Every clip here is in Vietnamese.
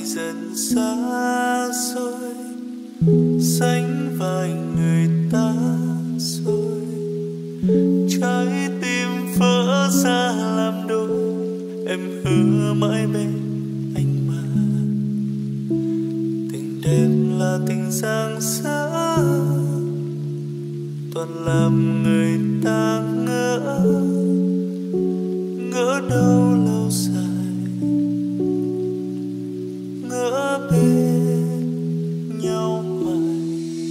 dần xa xôi, sánh vai người ta rồi, trái tim vỡ ra làm đôi. Em hứa mãi bên anh mà, tình đẹp là tình giang dở, toàn làm người ta ngỡ đâu lâu dài, ngỡ bên nhau hoài.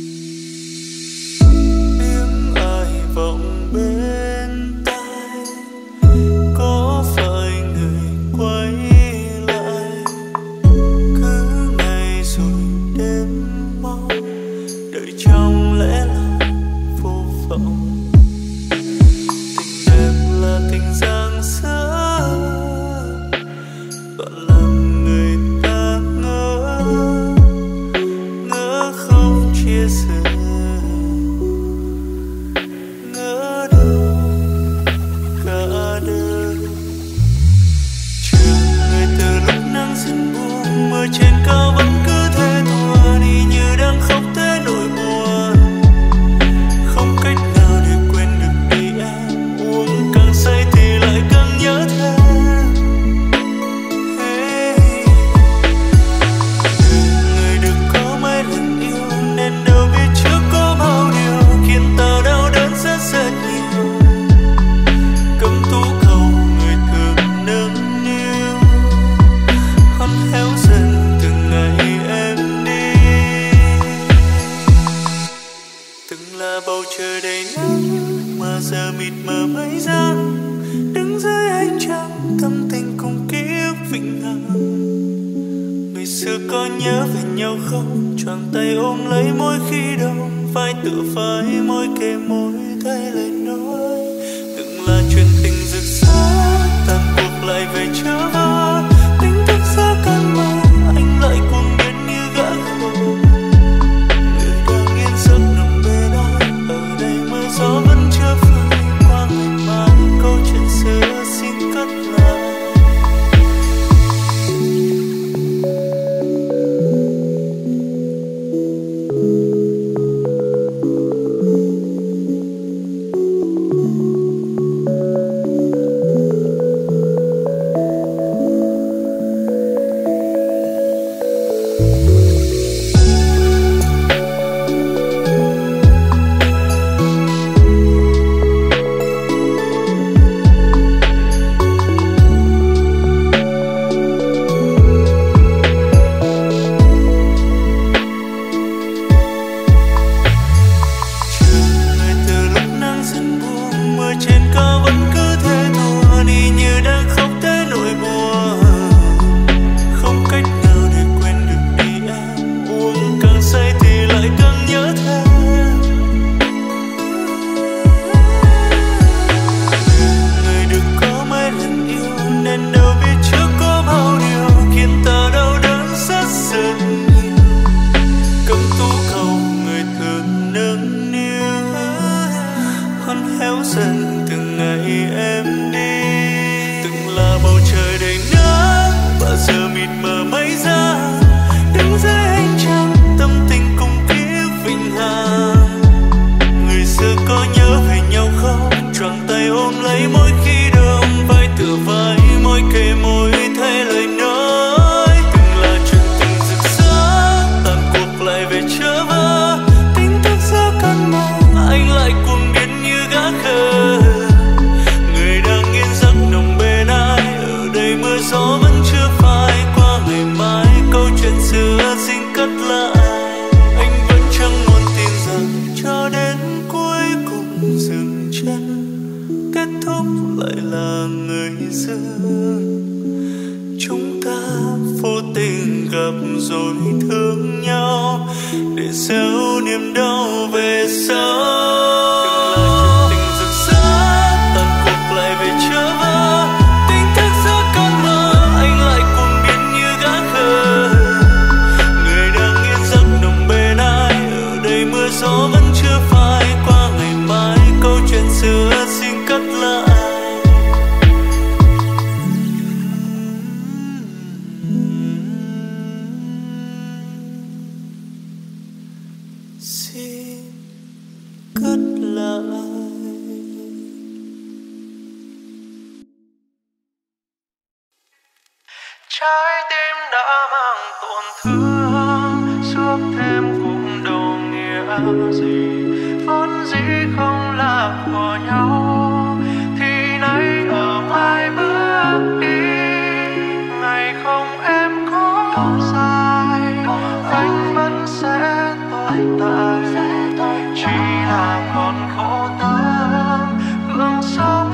Tiếng ai vọng bên tai, có phải người quay lại? Cứ ngày rồi đêm mong, đợi trong lẽ loi vô vọng. Tình đẹp là tình giang dở, toàn làm người ta ngỡ không chia sẻ, ngỡ đâu cả đời. Chờ người từ lúc nắng dần buông, mưa trên cao vẫn cứ thế thua đi như đang khóc thế nỗi buồn. Không cách nào để quên được đi em, uống càng say thì lại càng nhớ thêm. Người được có mấy lần yêu nên đâu biết trước có bao điều khiến ta đau đớn rất rất nhiều. Cấm tú cầu người thường nâng niu, hắt héo dần từng ngày em đi. Từng là bầu trời đầy nắng mà giờ mịt mờ mây giăng, đứng dưới ánh trăng tâm tình cùng ký ức vĩnh hằng. Ngày xưa có nhớ về nhau không, choàng tay ôm lấy mỗi khi đông, vai tựa vai môi kề môi thay lời nói. Từng là chuyện tình rực rỡ, tàn cuộc lại về trở vỡ. Tỉnh thức giữa cơn mơ, anh lại cuồng điên như gã khờ. Người đang yên giấc nằm bên anh, ở đây mưa gió vẫn chưa phai qua. Ngày mai câu chuyện xưa xin cất lại. Trái tim đã mang tổn thương, suốt thêm cũng đâu nghĩa gì. Vốn dĩ không là của nhau, thì nay ở mai bước đi. Ngày không em có dài, anh vẫn sẽ tồn tại. Chỉ là còn khổ tâm, gương sống.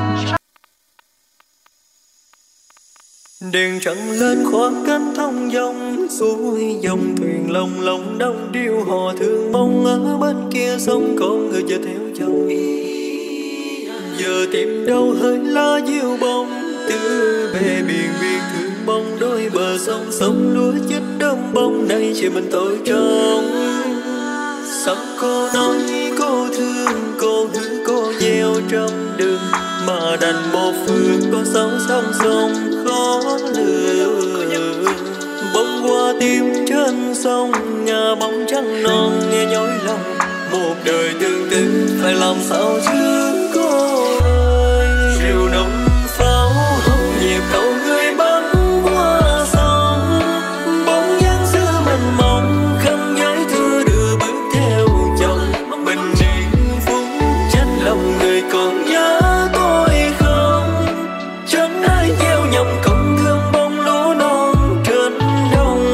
Đèn trăng lên khoảng cách thông dong, xuôi dòng thuyền lồng lộng đông điêu hò thương mong ở bên kia sông có người chờ theo chồng. Giờ tìm đâu hơi lá diêu bông, từ bề biển biển thương mong đôi bờ sông sông lúa chết đơm bông nay chỉ mình tôi trông. Sao cô nói cô thương, cô hứa cô gieo trong đường, mà đành một phương có sáu sông sông khó lường. Bông qua tim trên sông, nhà bóng trăng non nghe nhói lòng. Một đời tương tư phải làm sao chứ cô ơi. Rượu nồng pháo hồng nhịp cầu người bắn qua sông, bóng dáng xưa mình mong khăn giấy thưa đưa bước theo chồng. Bình yên phút trách lòng người còn nhớ tôi không, chẳng ai gieo nhầm cộng thương bông lúa non trên đồng.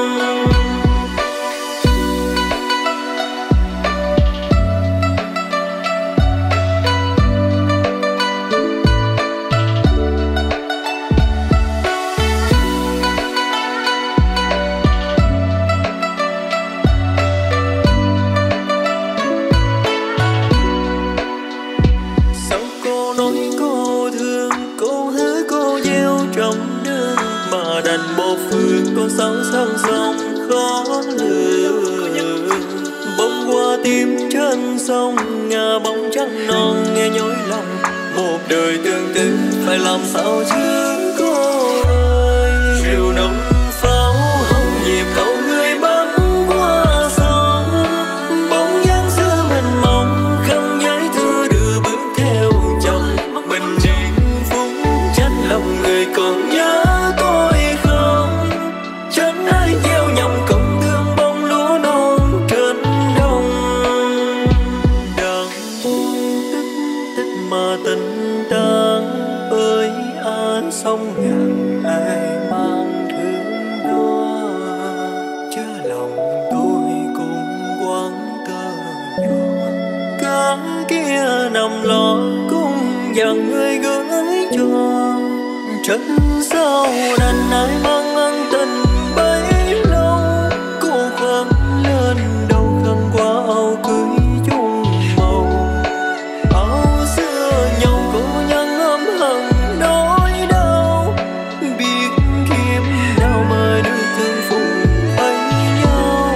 Sao cô nói cô thương, cô hứa cô gieo trong nước, mà đành một phương có sáu sông sông khó lường. Bông qua tim trên sông, ngả bóng trăng non nghe nhói lòng. Một đời tương tư phải làm sao chứ cô ơi. Rượu nồng pháo hồng nhịp cầu người bắn qua sông, bóng dáng xưa mình mong khăn giấy thưa đưa bước theo chồng. Bình yên phút trách lòng người còn nhớ tôi không, chẳng ai gieo nhầm cộng thương bông lúa non trên đồng. Đang buông tích tích mà tình đang ơi an sông ngàn ai mang thương đó. Chớ lòng tôi cũng quăng tơ nhỏ, cá kia nằm lo cũng dặn người gửi cho. Trần sao đành ai mang ân tình bấy lâu, cô khoác lên đầu khăn qua áo cưới chung màu. Áo xưa nhau cô nhân ấm hận nỗi đau, biết kiếp nào mà được thương phụ thấy nhau.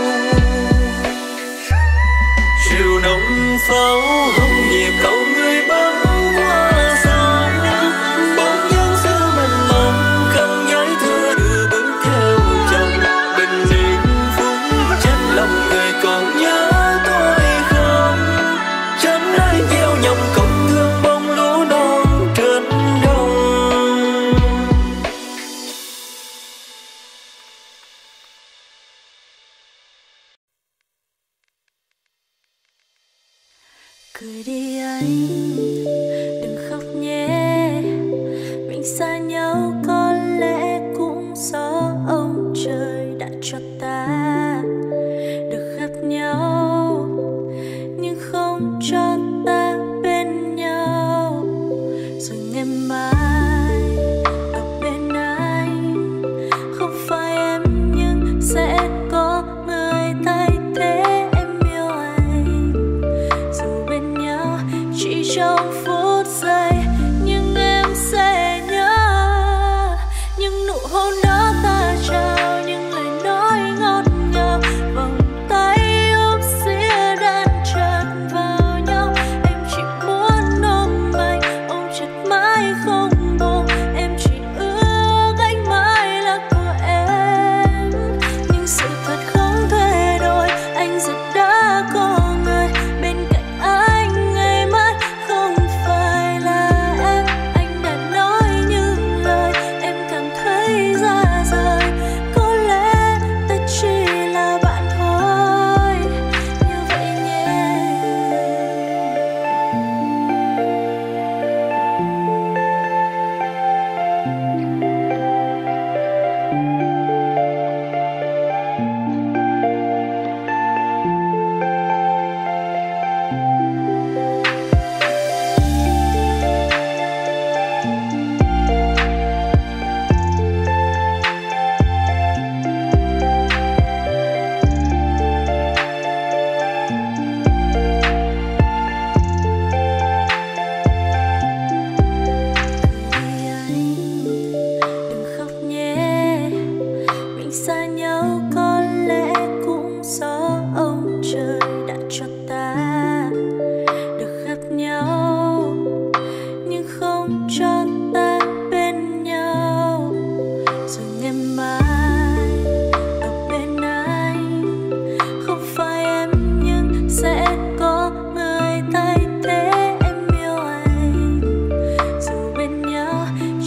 Rượu nồng pháo hồng nhịp cầu người bắn qua sông, bóng dáng xưa mình mong khăn giấy thưa đưa bước theo chồng. Bình yên phút trách lòng người còn nhớ tôi không, chẳng ai gieo nhầm cộng thương bông lúa non trên đồng. Cười đi anh, đừng khóc nhé. Mình xa nhau có lẽ cũng do ông trời đã cho ta được gặp nhau, nhưng không cho ta bên nhau. Rồi ngày mai ở bên anh, không phải em nhưng sẽ có người thay thế em yêu anh. Dù bên nhau chỉ trong phút giây, nhưng em sẽ nhớ những nụ hôn đó ta trao, những lời nói ngọt ngào, vòng tay ôm xía đan chặt vào nhau. Em chỉ muốn ôm anh, ôm chặt mãi không buông. Em chỉ ước anh mãi là của em, nhưng sự thật không thể đổi. Anh giờ đã có người bên cạnh anh, ngày mai không phải là em. Anh đã nói những lời em cảm thấy ra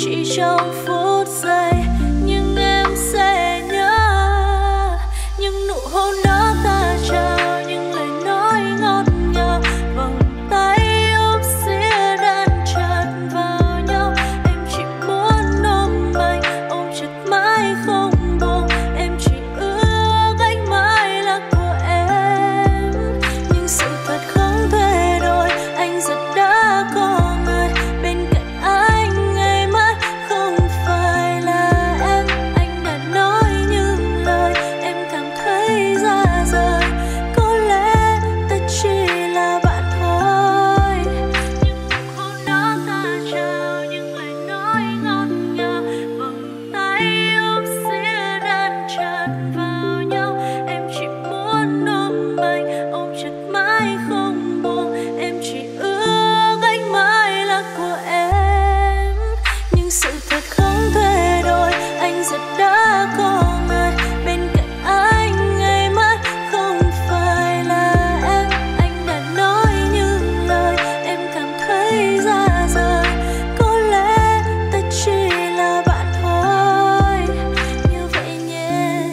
chỉ trong phút giây, nhưng em sẽ nhớ những nụ hôn đó ta trao, những lời nói ngọt ngào, vòng tay ôm xía đan chặt vào nhau. Em chỉ muốn ôm anh, ôm chặt mãi không buông. Em chỉ ước anh mãi là của em, nhưng sự thật không thể đổi. Anh rất đã có người bên cạnh anh ngày mai, không phải là em. Anh đã nói những lời em cảm thấy ra rời, có lẽ ta chỉ là bạn thôi. Những nụ hôn đó ta trao, những lời nói ngọt ngào, vòng tay ôm xía đan chặt vào nhau. Em chỉ muốn ôm anh, ôm chặt mãi không buông. Em chỉ ước anh mãi là của em, nhưng sự thật không thể đổi. Anh rất đã có người bên cạnh anh ngày mai, không phải là em. Anh đã nói những lời em cảm thấy ra rời, có lẽ ta chỉ là bạn thôi, như vậy nhé.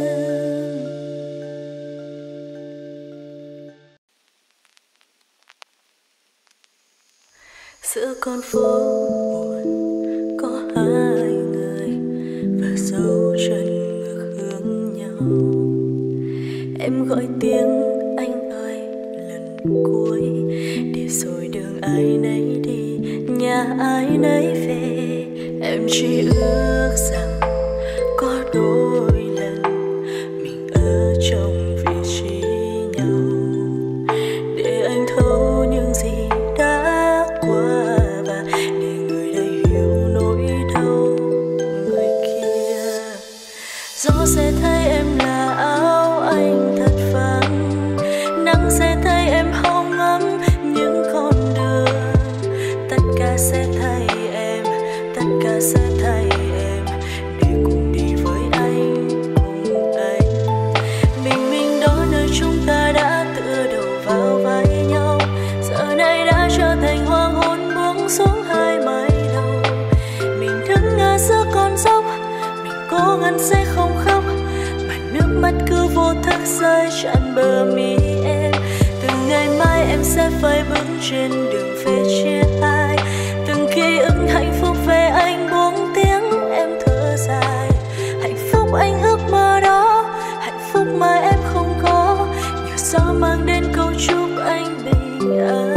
Giữa con phố buồn có hai người và dấu chân ngược hướng nhau. Em gọi tiếng anh ơi lần cuối, để rồi đường ai nấy đi, nhà ai nấy về. Em chỉ ước rằng có đôi lần mình ở trong vị trí nhau, để anh thấu những gì đã qua và để người đây hiểu nỗi đau người kia. Gió sẽ thấy em là áo anh thật vàng, nắng sẽ thấy em hồng ấm những con đường. Tất cả sẽ thay em, tất cả sẽ thay em, để cùng đi với anh, cùng anh. Bình minh đó nơi chúng ta đã tựa đầu vào vai nhau, giờ này đã trở thành hoàng hôn buông xuống hai mái đầu. Mình đứng ngã giữa con dốc, mình cố gắng sẽ không khóc, mà nước mắt cứ vô thức rơi tràn bờ mi em. Từng ngày mai em sẽ phải bước trên đường về chia hai, từng ký ức hạnh phúc về anh buông tiếng em thở dài. Hạnh phúc anh ước mơ đó, hạnh phúc mà em không có, nhờ gió mang đến câu chúc anh bình an.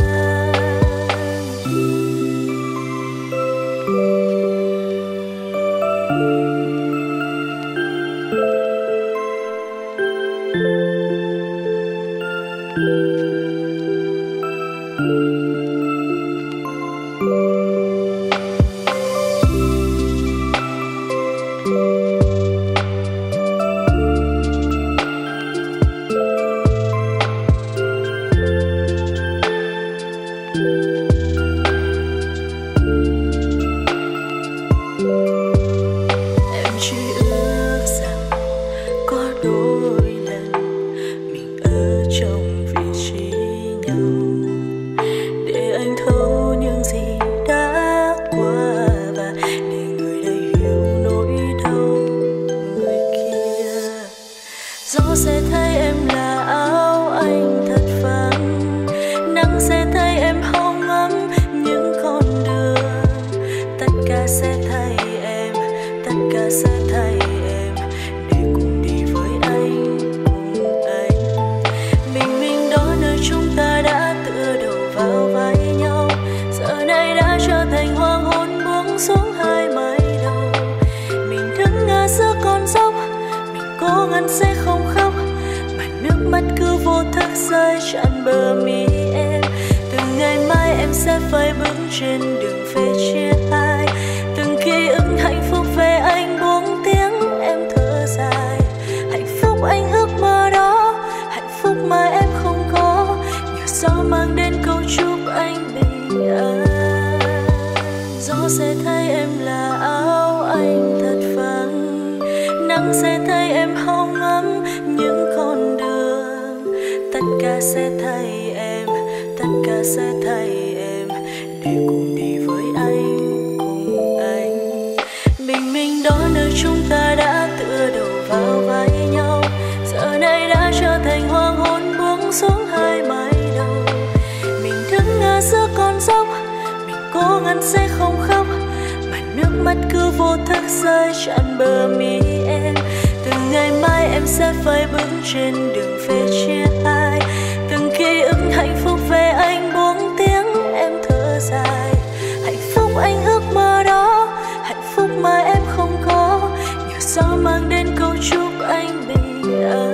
Em chỉ ước rằng có đôi lần mình ở trong vị trí nhau, để anh thấu những gì đã qua và để người đây hiểu nỗi đau người kia. Gió sẽ thấy em là áo anh thật vàng, nắng sẽ thấy em hồng ấm những con đường. Tất cả sẽ thay em, tất cả sẽ thay em, để cùng đi với anh, cùng anh. Bình minh đó nơi chúng ta đã tựa đầu vào vai nhau, giờ này đã trở thành hoàng hôn buông xuống hai mái đầu. Mình đứng ngã giữa con dốc, mình cố gắng sẽ không khóc, mà nước mắt cứ vô thức rơi tràn bờ mi em. Từng ngày mai em sẽ phải bước trên đường về chia hai, từng ký ức hạnh phúc về anh buông tiếng em thở dài. Hạnh phúc anh ước mơ đó, hạnh phúc mà em không có, nhờ gió mang đến câu chúc anh bình an. Gió sẽ thấy em là áo anh thật vàng, nắng sẽ thấy em hồng ấm những con đường. Tất cả sẽ thay em, tất cả sẽ thay em, để cùng đi với anh, cùng anh. chúng ta đã tựa đầu vào vai nhau, giờ này đã trở thành hoàng hôn buông xuống hai mái đầu. Mình đứng ở giữa con dốc, mình cố gắng sẽ không khóc, mà nước mắt cứ vô thức rơi tràn bờ mi em. Từ ngày mai em sẽ phải bước trên đường về chia hai, từng ký ức hạnh phúc về anh buông tiếng em thở dài. Hạnh phúc anh ước mơ đó, hạnh phúc mà em không có, nhiều gió mang đến câu chúc anh bình an.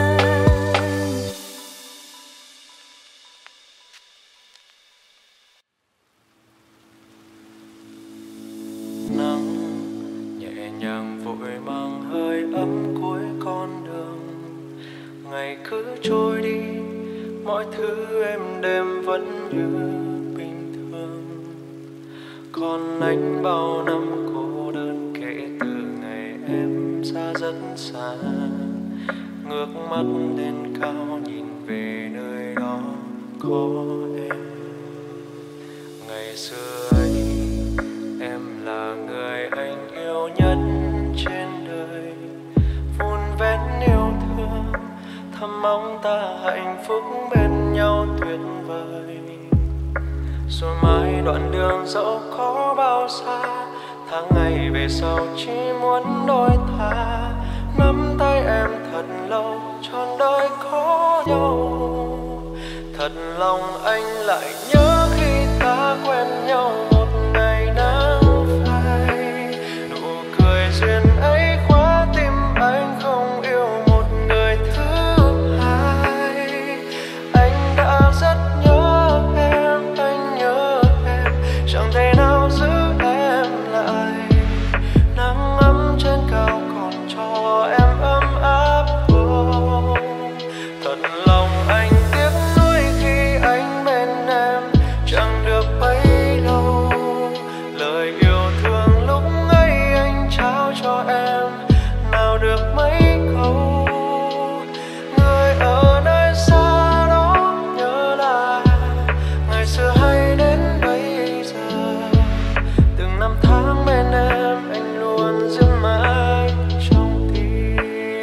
Nắng nhẹ nhàng vội mang hơi ấm cuối con đường, ngày cứ trôi đi, mọi thứ êm đềm vẫn như bình thường. Còn anh bao năm cô đơn kể từ ngày em xa rất xa, ngước mắt lên cao nhìn về nơi đó có em. Ngày xưa ấy em là người anh yêu nhất trên đời, vun vén yêu thương, thầm mong ta hạnh phúc bên nhau tuyệt vời. Rồi mãi đoạn đường dẫu có bao xa, tháng ngày về sau chỉ muốn đôi ta nắm tay em thật lâu, trọn đời có nhau. Thật lòng anh lại nhớ khi ta quen nhau một ngày nắng phai, nụ cười duyên ấy khóa tim anh không yêu một người thứ hai. Anh đã rất nhớ em, anh nhớ em, chẳng thể nào giữ em lại. Nắng ấm trên cao còn cho em ấm áp vô. Thật lòng anh tiếc nuối khi anh bên em chẳng được bấy lâu. Lời yêu thương lúc ấy anh trao cho em nào được mấy câu. Người ở nơi xa đó nhớ là ngày xưa hay đến bây giờ. Từng năm tháng bên em anh luôn giữ mãi trong tim.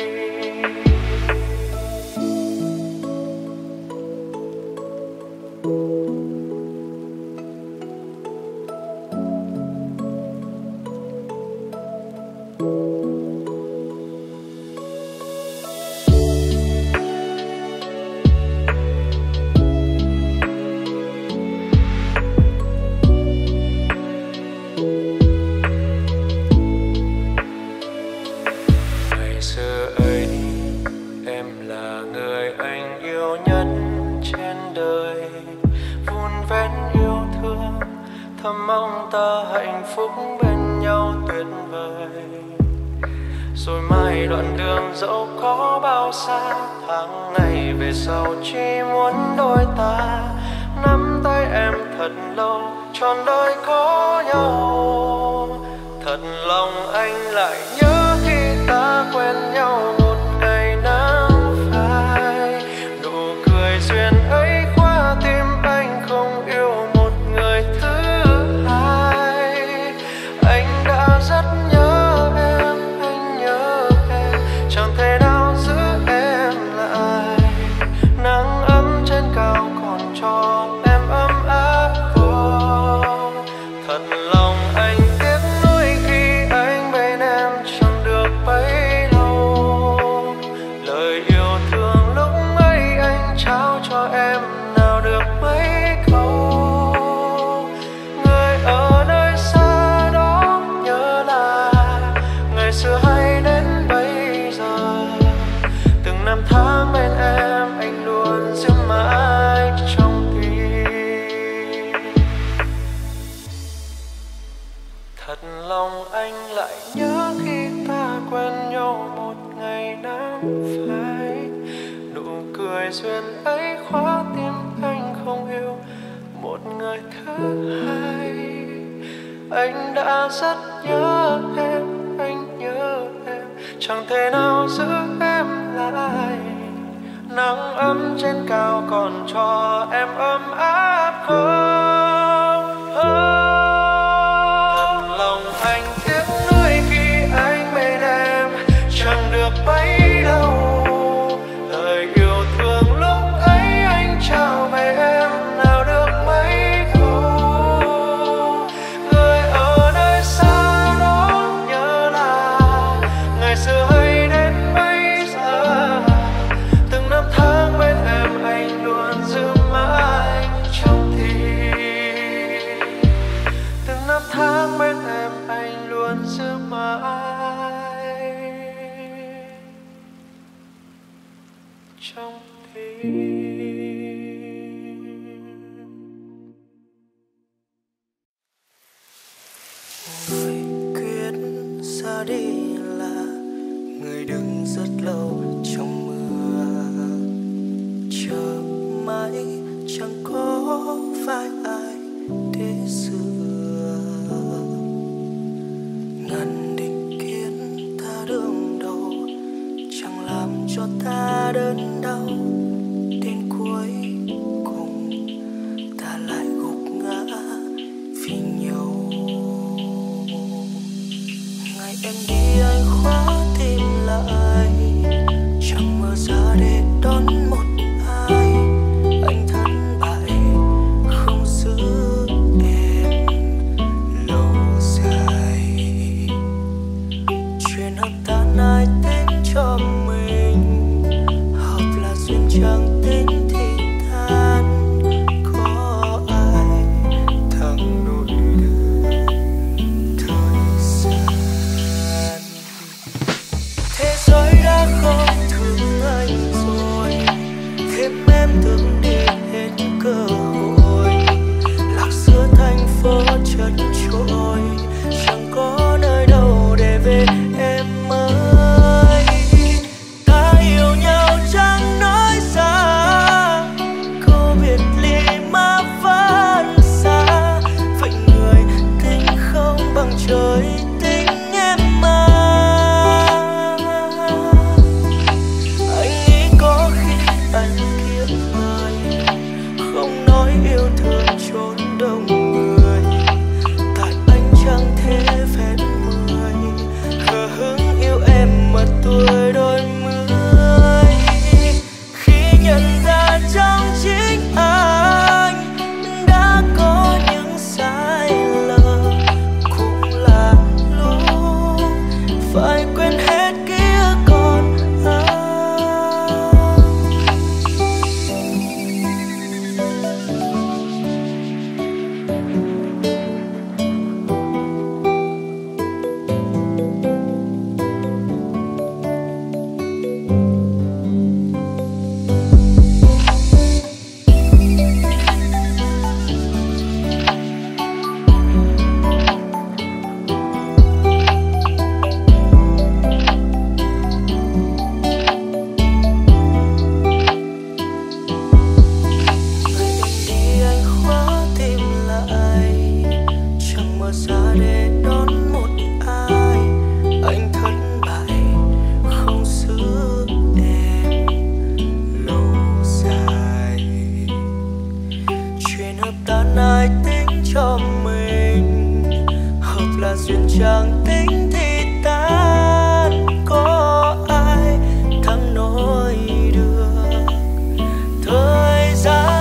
Ngày xưa ấy em là người anh yêu nhất trên đời, vun vén yêu thương, thầm mong ta hạnh phúc bên nhau tuyệt vời. Rồi mai đoạn đường dẫu có bao xa, tháng ngày về sau chỉ muốn đôi ta nắm tay em thật lâu, trọn đời có nhau. Thật lòng anh lại nhớ khi ta quen nhau một ngày nắng phai, nụ cười duyên ấy khóa tim anh không yêu một người thứ hai. Anh đã rất nhớ em, anh nhớ em, chẳng thể nào giữ em lại. Nắng ấm trên cao còn cho em ấm áp vô. Thật lòng anh tiếc nuối khi anh bên em chẳng được bấy lâu. Lời yêu thương lúc ấy anh trao cho em nào được mấy câu. Người ở nơi xa đó nhớ là ngày xưa hay đến bây giờ. Từng năm tháng bên em anh luôn giữ mãi trong tim. Thật lòng anh lại nhớ khi ta quen nhau một ngày nắng phai, nụ cười duyên ấy khóa tim anh không yêu một người thứ hai. Anh đã rất nhớ em, anh nhớ em, chẳng thể nào giữ em lại. Nắng ấm trên cao còn cho em ấm áp không? Thật lòng anh tiếc nuối khi anh bên mãi trong tim. Người quyết ra đi là người đứng rất lâu trong mưa, chờ mãi chẳng có phải ai để sửa. Ngàn định kiến ta đương đầu chẳng làm cho ta đớn đau, đến cuối cùng ta lại gục ngã vì nhau. Ngày em đi anh khóa tim lại, chẳng mở ra để đón một ai. Anh thất bại không giữ em lâu dài. Chuyện hợp tan ai tính cho mình, hợp là duyên chẳng tính thì tan. Có ai thắng nổi được thời gian. Thế giới đã không thương anh rồi, thêm em từng đi hết cơ hội. Lạc giữa thành phố chật chội, chẳng có nơi đâu để về em ơi. Ta yêu nhau chẳng nói xa, câu biệt ly mà vẫn xa. Vậy người tính không bằng trời tính em mà. Anh nghĩ có khi anh kiếp lời, không nói yêu thương chốn đông người. Tại anh chẳng thể phép mười, hờ hững yêu em mà tuổi đôi mươi. Khi nhận ra trong chính anh đã có những sai lầm, cũng là lúc phải quên hết ký ức còn anh. Đi anh khóa tim lại, chẳng mở ra để đón một ai. Anh thất bại không giữ em lâu dài. Chuyện hợp tan ai tính cho mình, hợp là duyên chẳng tính thì tan. Có ai thắng nổi được thời gian.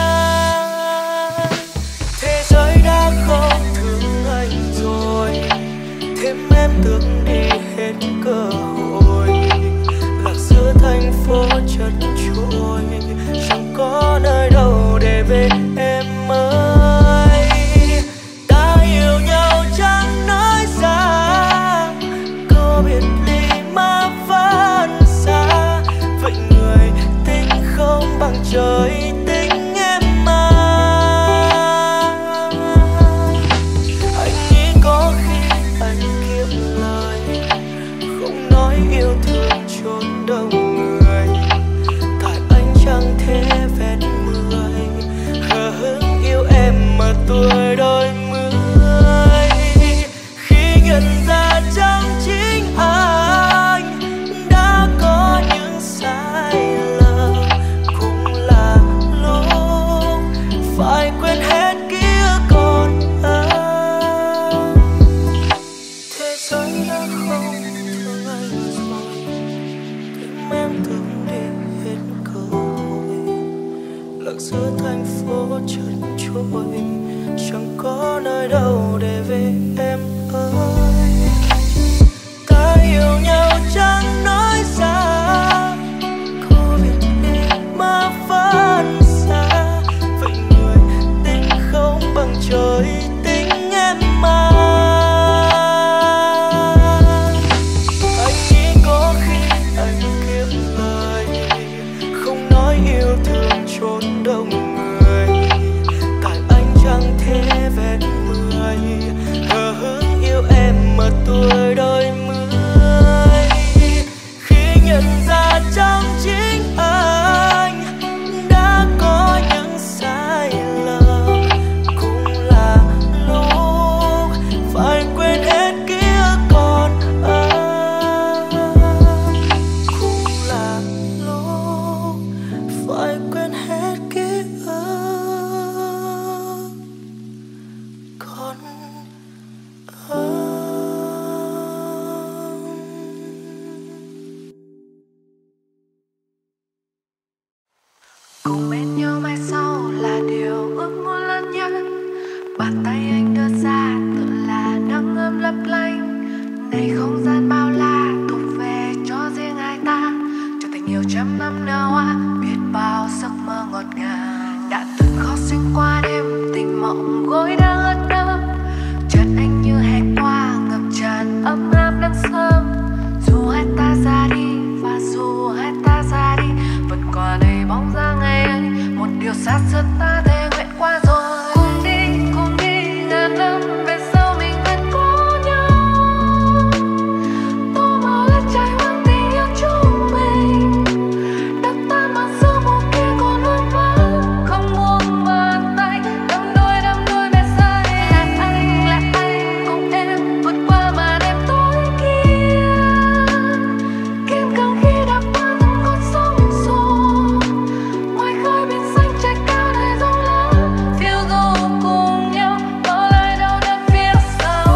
Thế giới đã không thương anh rồi, thêm em từng đi hết cơ hội. Lạc giữa thành phố chật chội, chẳng có nơi đâu để về em ơi. Ta yêu nhau chẳng nói xa, có biệt ly mà vẫn xa. Vậy người tính không bằng trời tính em mà. Anh nghĩ có khi anh kiếp lời, không nói yêu thương chốn đông người. Tại anh chẳng thể vẹn mười, hờ hững yêu em mà tuổi đôi mươi. Khi nhận ra trong chính anh đã có những sai lầm, cũng là lúc phải quên hết ký ức còn anh. Thế giới đã không thương anh rồi, thêm em từng đi hết cơ hội. Lạc giữa thành phố chật chội, chẳng có nơi đâu để về em ơi. Ta yêu nhau chẳng nói xa, có biệt ly mà vẫn xa. Vậy người tính không bằng trời tính em mà. Cùng bên nhau mai sau là điều ước muốn lớn nhất. Bàn tay anh đưa ra tựa là nắng ấm lấp lánh. Này không gian bao la thuộc về cho riêng hai ta. Cho tình yêu trăm năm nở hoa, biết bao giấc mơ ngọt ngào. Đã từng khó xuyên qua đêm, tình mộng gối đang ướt đẫm. Chợt anh như hè qua ngập tràn ấm áp nắng sớm. Dù hai ta ra đi và dù hai ta ra đi, vẫn qua đây bóng dáng ngày ấy. Một điều xa xưa ta thề nguyện qua rồi. Cùng đi ngàn năm về sau mình vẫn có nhau. Tô màu lá trái hoang tình yêu chúng mình. Đất ta mang sương mù kia còn vương vấn. Không buông bàn tay, đắm đuôi bên sai. Là anh cùng em vượt qua màn đêm tối kia. Kiên cường khi đã qua từng con sóng xô. Ngoài khơi biển xanh trời cao đầy rộng lớn. Phiêu du cùng nhau, bỏ lại đau đớn phía sau.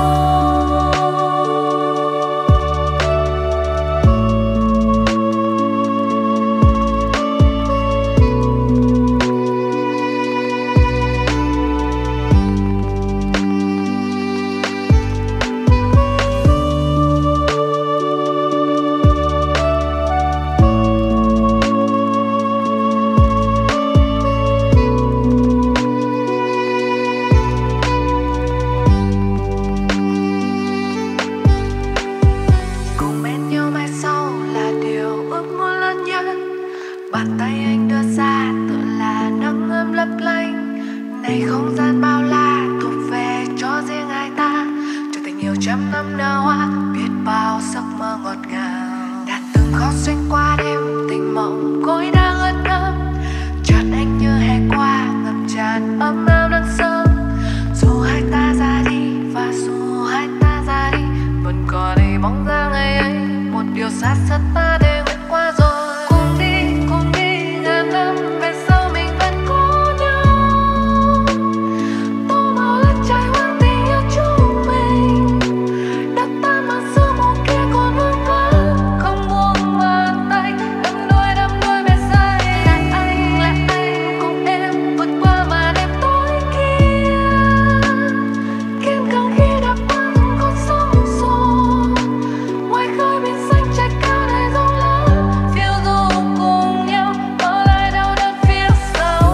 Cùng bên nhau mai sau là điều ước muốn lớn nhất. Bàn tay anh đưa ra tựa là nắng ấm lấp lánh. Này không gian bao la thuộc về cho riêng hai ta. Cho tình yêu trăm năm nở hoa, biết bao giấc mơ ngọt ngào. Đã từng khó xuyên qua đêm, tình mộng gối đang ướt đẫm. Chợt anh như hè qua ngập tràn ấm áp nắng sớm. Dù hai ta ra đi và dù hai ta ra đi, vẫn còn đây bóng dáng ngày ấy. Một điều xa xưa ta để nguyện qua rồi. Cùng đi ngàn năm về sau mình vẫn có nhau. Tô màu lá trái hoang tình yêu chúng mình. Đất ta mang sương mù kia còn vương vấn. Không buông bàn tay, đắm đuôi bên sai. Là anh cùng em vượt qua màn đêm tối kia. Kiên cường khi đã qua từng con sóng xô. Ngoài khơi biển xanh trời cao đầy rộng lớn. Phiêu du cùng nhau, bỏ lại đau đớn phía sau.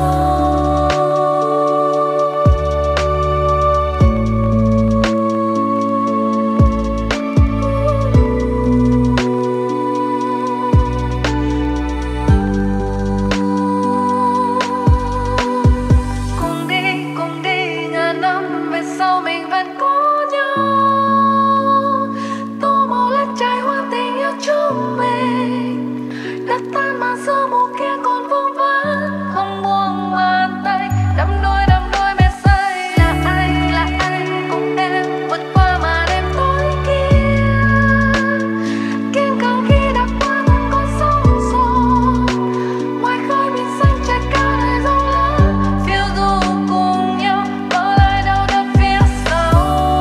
Cùng đi ngàn năm về sau mình vẫn có nhau. Tô màu lá trái hoang tình yêu chúng mình. Đất tan mang sương mù kia còn vương vấn. Không buông bàn tay, đắm đuôi bên say. Là anh cùng em vượt qua màn đêm tối kia. Kiên cường khi đã qua từng con sóng xô. Ngoài khơi biển xanh trời cao đầy rộng lớn. Phiêu du cùng nhau, bỏ lại đau đớn phía sau.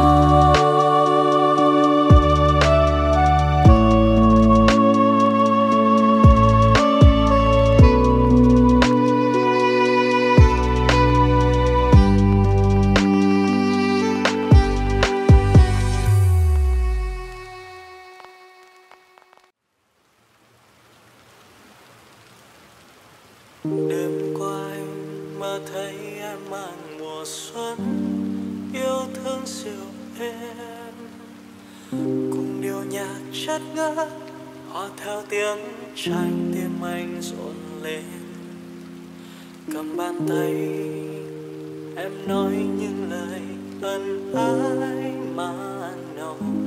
Đêm qua anh mơ thấy em mang mùa xuân, yêu thương dịu êm cùng điệu nhạc chất ngất hòa theo tiếng trái tim anh rộn lên. Cầm bàn tay em nói những lời ân ái mà nồng.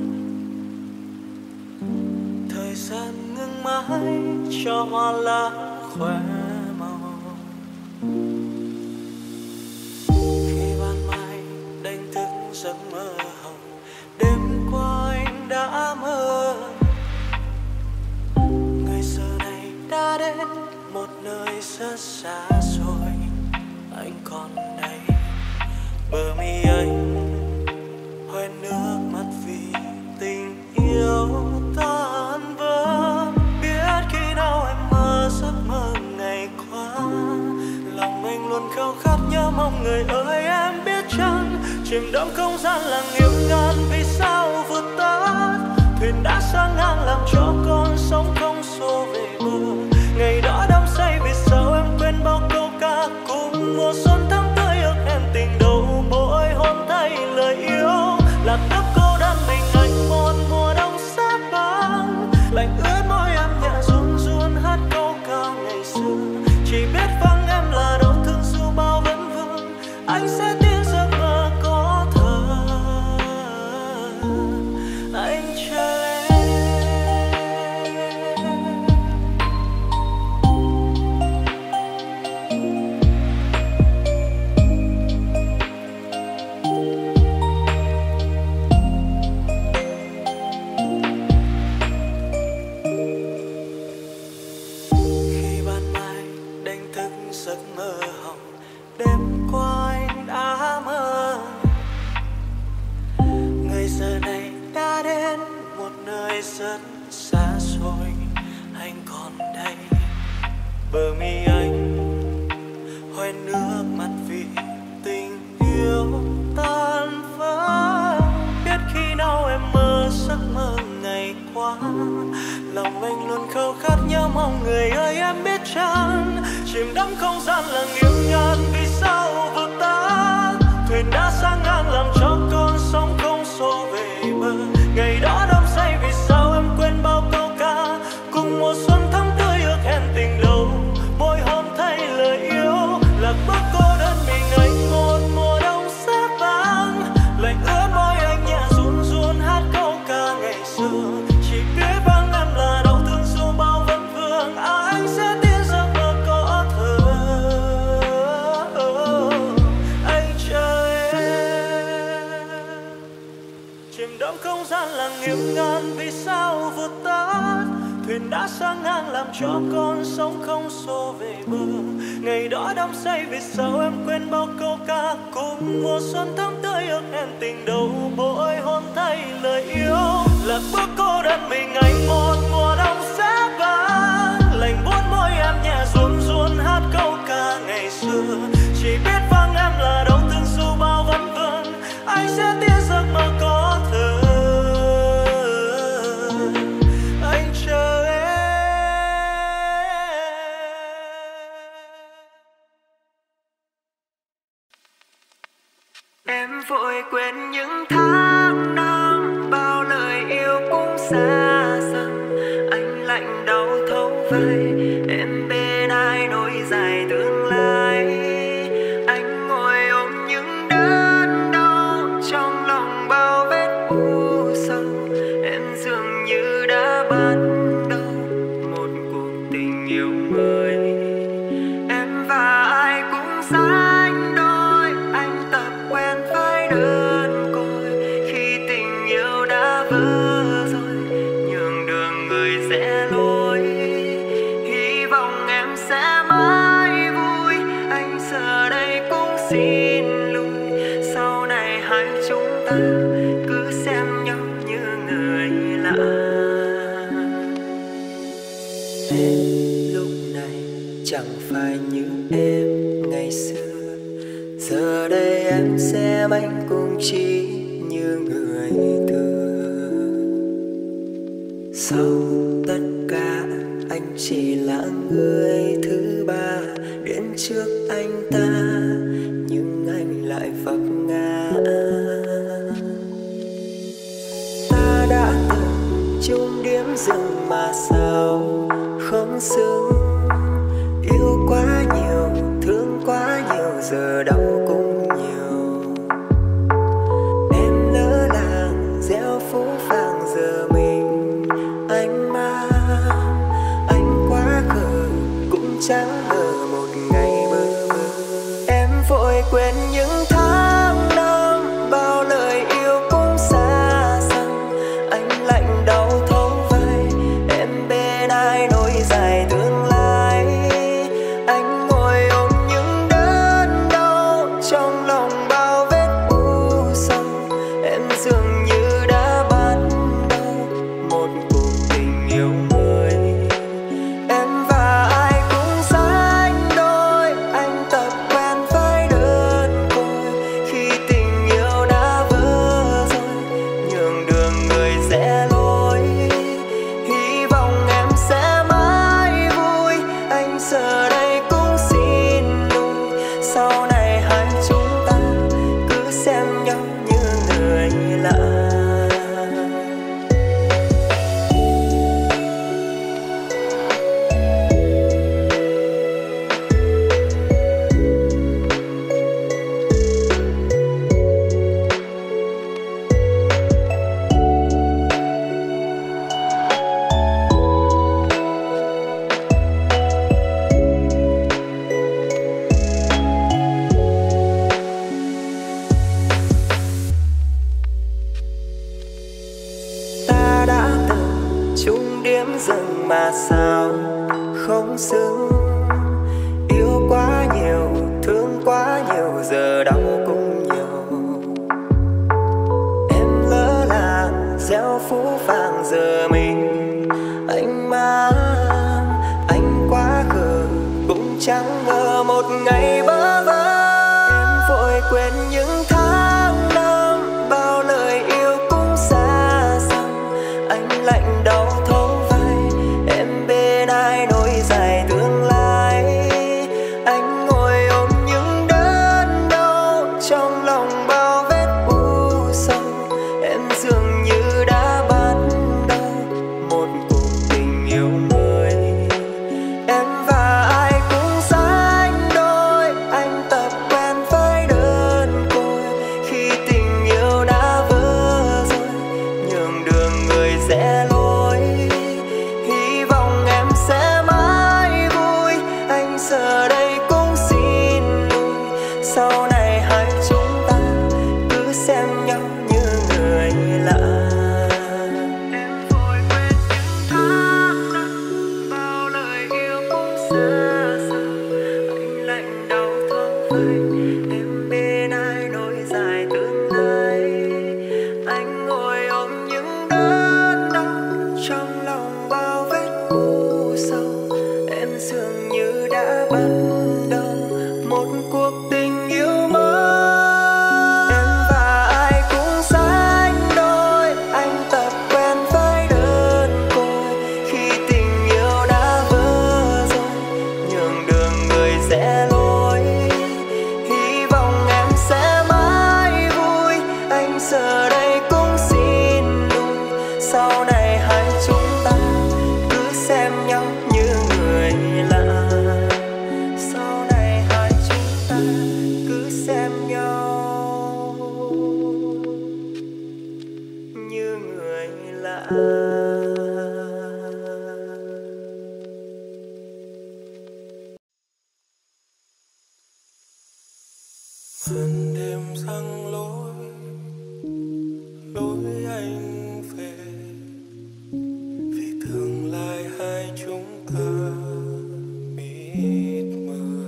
Thời gian ngưng mãi cho hoa lá khỏe màu. Khi ban mai đánh thức giấc mơ hồng, đêm qua anh đã mơ người giờ này đã đến một nơi rất xa xôi. Anh còn đây bờ mi anh hoen nước mắt vì tình yêu tan vỡ. Biết khi nào em mơ giấc mơ ngày qua người ơi em biết chăng, chìm đắm không gian là nghiễm ngàn vì sao vượt tắt. Thuyền đã sang ngang làm cho con sóng không xô về bờ. Ngày đó đắm say vì sao em quên bao câu ca cùng mùa xuân thắm tươi ước hẹn tình đầu mỗi hôn thay lời yêu. Lạc bước cô đơn mình anh một mùa đông giá băng, lạnh ướt môi em nhẹ run run hát câu ca ngày xưa. Chỉ biết vắng em là đau thương dù bao vấn vương, anh sẽ tin giấc mơ có thật. Anh chờ em. Khi ban mai đánh thức giấc mơ hồng, đêm qua anh đã mơ. Người giờ này đã đến một nơi rất xa xôi, anh còn đây. Bờ mi anh hoen nước mắt vì tình yêu tan vỡ. Biết khi nào em mơ giấc mơ ngày qua, lòng anh luôn khao khát nhớ mong người ơi em biết chăng, chìm đắm không gian là nghiễm ngàn vì sao vượt tắt. Thuyền đã sang ngang làm cho con sóng không xô về bờ. Ngày đó đắm say vì sao em quên bao câu ca cùng mùa xuân thắm tươi ước hẹn tình đầu mỗi hôm thay lời yêu. Lạc bước cô đơn mình anh một mùa đông giá băng, lạnh ướt môi anh nhẹ run run hát câu ca ngày xưa. Chỉ biết vắng em là đau thương dù bao vấn vương, anh sẽ tin giấc mơ có thật. Anh chờ em. Chìm đắm không gian là nghiễm ngàn vì sao vượt tắt. Thuyền đã sang ngang làm cho con sóng không xô về bờ. Ngày đó đắm say vì sao em quên bao câu ca cùng mùa xuân thắm tươi ước hẹn tình đầu mỗi hôn thay lời yêu. Lạc bước cô đơn mình anh một mùa đông giá băng, lạnh buốt môi em nhẹ run run hát câu ca ngày xưa. Chỉ biết vắng em là đau thương dù bao vấn vương, anh sẽ tin giấc mơ có thật. Anh chờ em. Em vội quên những tháng năm, bao lời yêu cũng xa dần. Anh lạnh đau thấu vai, em bên ai nối dài tương lai. Anh ngồi ôm những đớn đau, trong lòng bao vết u sầu. Em dường như đã bắt đầu một cuộc tình yêu mới. Em và ai cũng sánh đôi, anh tập quen với đơn côi. Khi tình yêu đã vỡ rồi, nhường đường người rẽ lối. Hy vọng em sẽ mãi vui, anh giờ đây cũng xin lùi. Sau này hai chúng ta cứ xem nhau như người lạ. Em lúc này chẳng phải như em ngày xưa, giờ đây em xem anh cũng chỉ như người thường. Sau tất cả anh chỉ là người thứ ba đến trước anh ta, nhưng anh lại vấp ngã. Ta đã từng chung điểm dừng mà sao không xứng. Yêu quá nhiều, thương quá nhiều, giờ đau cũng nhiều. Em lỡ làng gieo phố vàng, giờ mình anh mang. Anh quá khờ cũng chẳng ngờ một ngày mơ mơ. Em vội quên những tháng năm, bao lời yêu cũng xa xăm. Anh lạnh đau thấu vai, em bên ai nối dài tương lai. chung điểm dừng mà sao không xứng. Yêu quá nhiều, thương quá nhiều, giờ đau cũng nhiều. Em lỡ làng gieo phũ phàng giờ mình anh mang. Anh quá khờ cũng chẳng ngờ một ngày bỡ vỡ. Em vội quên những tháng năm, bao lời yêu cũng xa xăm. Anh lạnh đau thấu vai, em bên ai nối dài tương lai. Anh ngồi ôm những đớn đau, trong lòng bao vết u sầu. Em dường như đã bắt đầu một cuộc tình yêu mới. Em và ai cũng sánh đôi, anh tập quen với đơn côi. Khi tình yêu đã vỡ rồi, nhường đường người rẽ lối. Hy vọng em sẽ mãi vui, anh giờ đây cũng xin lỗi. Sau này hai chúng ta cứ xem nhau như người lạ. Em vội quên những tháng năm, bao lời yêu cũng xa xăm. Anh lạnh đau thấu vai, em bên ai nối dài tương lai. Anh ngồi ôm những đớn đau, trong lòng bao vết u sầu. Em dường như đã bắt đầu một cuộc tình yêu mới. Em và ai cũng sánh đôi, anh tập quen với đơn côi. Khi tình yêu đã vỡ rồi, nhường đường người rẽ lối. Hy vọng em sẽ mãi vui, anh giờ đây cũng xin lỗi. Sau này hai chúng ta cứ xem nhau như người lạ. Sau này hai chúng ta cứ xem nhau như người lạ. Màn đêm răng lối, lối anh về. Vì tương lai hai chúng ta mịt mờ.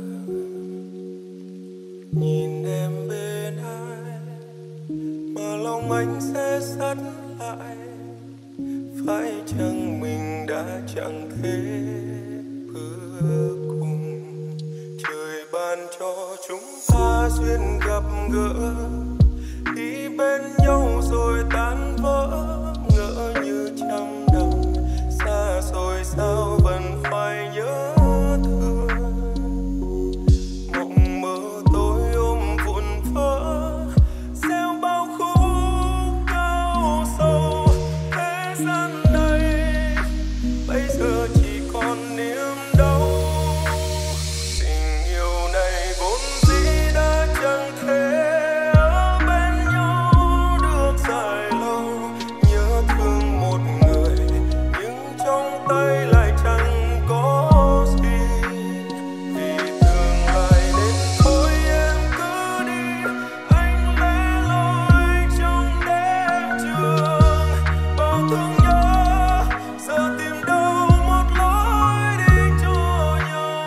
Nhìn em bên ai mà lòng anh sẽ sắt lại. Phải chăng mình đã chẳng thể bước cùng. Trời ban cho chúng ta duyên gặp gỡ, đi bên nhau rồi tan vỡ. Ngỡ như trăm năm xa rồi sao vẫn phải nhớ thương. Mộng mơ tôi ôm vụn vỡ, gieo bao khúc cao sâu. Thế gian này bây giờ chỉ còn niềm đau. Tình yêu này vốn dĩ đã chẳng thể ở bên nhau được dài lâu. Nhớ thương một người nhưng trong tay lại chẳng có gì. Vì tương lai nên thôi em cứ đi, anh lẻ loi trong đêm trường. Bao thương nhớ giờ tìm đâu một lối đi cho nhau.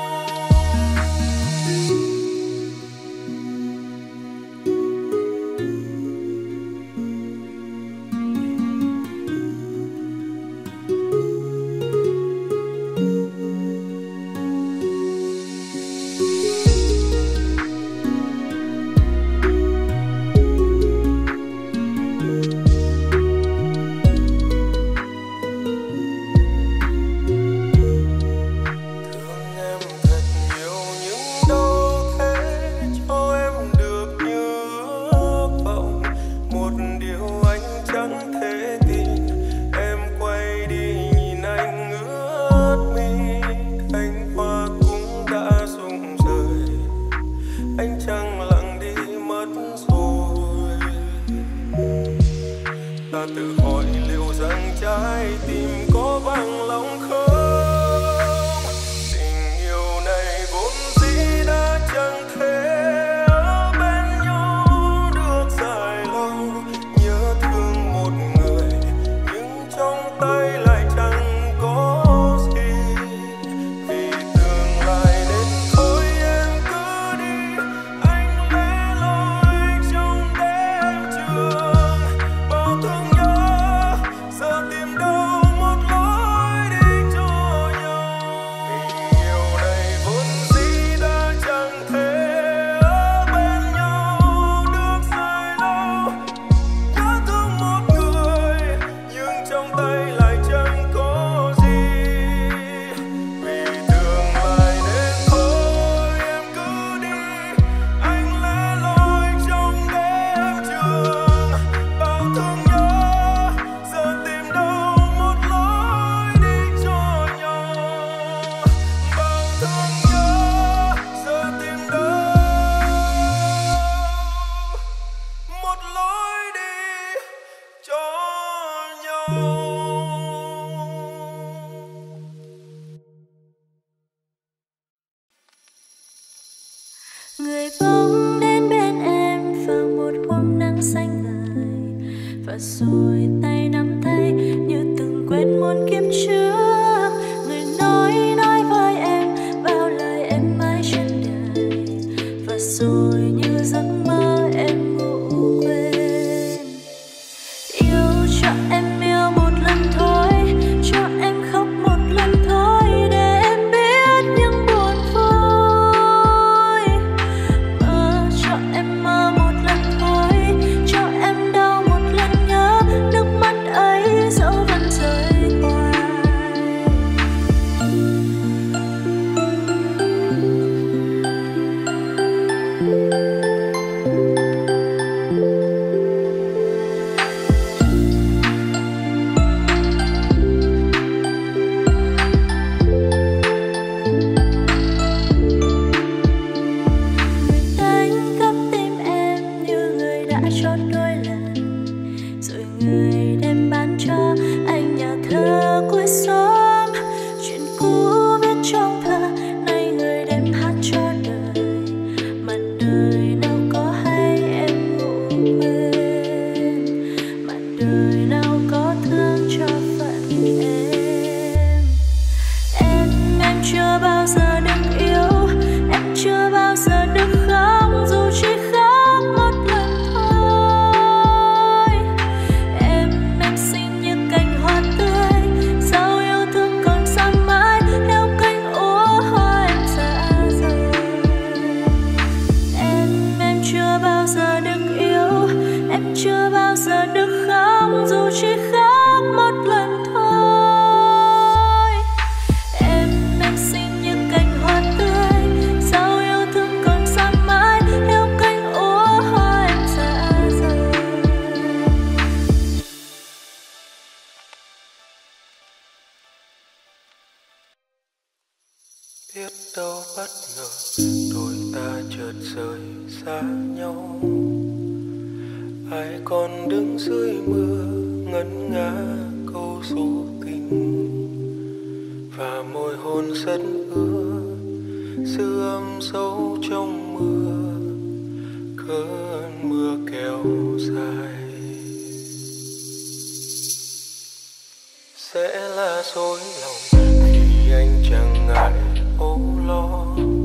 Thương em thật nhiều nhưng đâu thể cho em được như ước vọng. Một điều anh chẳng thể tin, em quay đi nhìn anh ướt mi. Cánh hoa cũng đã rụng rời, anh chẳng lặng đi mất rồi. Ta tự hỏi liệu rằng trái tim có bằng lòng không. Tình yêu này vốn dĩ đã chẳng thể ở bên nhau được dài lâu. Nhớ thương một người nhưng trong tay người bỗng đến bên em vào một hôm nắng xanh ngời, và rồi tay nắm tay như từng quen muôn kiếp trước. Người nói với em bao lời em mãi trên đời, và rồi như giấc mơ em ngủ quên. Yêu cho em yêu một lần thôi, cho em khóc một lần thôi, để em biết những buồn vui. Mơ cho em mơ một lần thôi, cho em đau một lần nhớ, nước mắt ấy dẫu vẫn rơi hoài. Đánh cắp tim em như người đã chót đôi lần, rồi người đem bán cho anh nhà thơ cuối xóm. Chuyện cũ viết trong thơ, nay người đem hát cho đời, mà đời đâu có hay em ngủ quên, mà đời đâu có thương cho phận em. Em chưa bao giờ được yêu, em chưa bao giờ được khóc, dù chỉ khóc một lần thôi. Em xinh như cành hoa tươi, sao yêu thương còn xa mãi, theo cánh úa hoa em xa rời. Em chưa bao giờ được yêu, em chưa bao giờ được khóc, dù chỉ khóc một lần thôi. Em xinh như cành hoa tươi, sao yêu thương còn xa mãi, theo cánh úa hoa em xa rời. Biết đâu bất ngờ đôi ta chợt rời xa nhau, ai còn đứng dưới mưa ngân nga câu ru tình, và môi hôn rất ưa dư âm sâu trong mưa, cơn mưa kéo dài. Sẽ là dối lòng khi anh chẳng ngại âu lo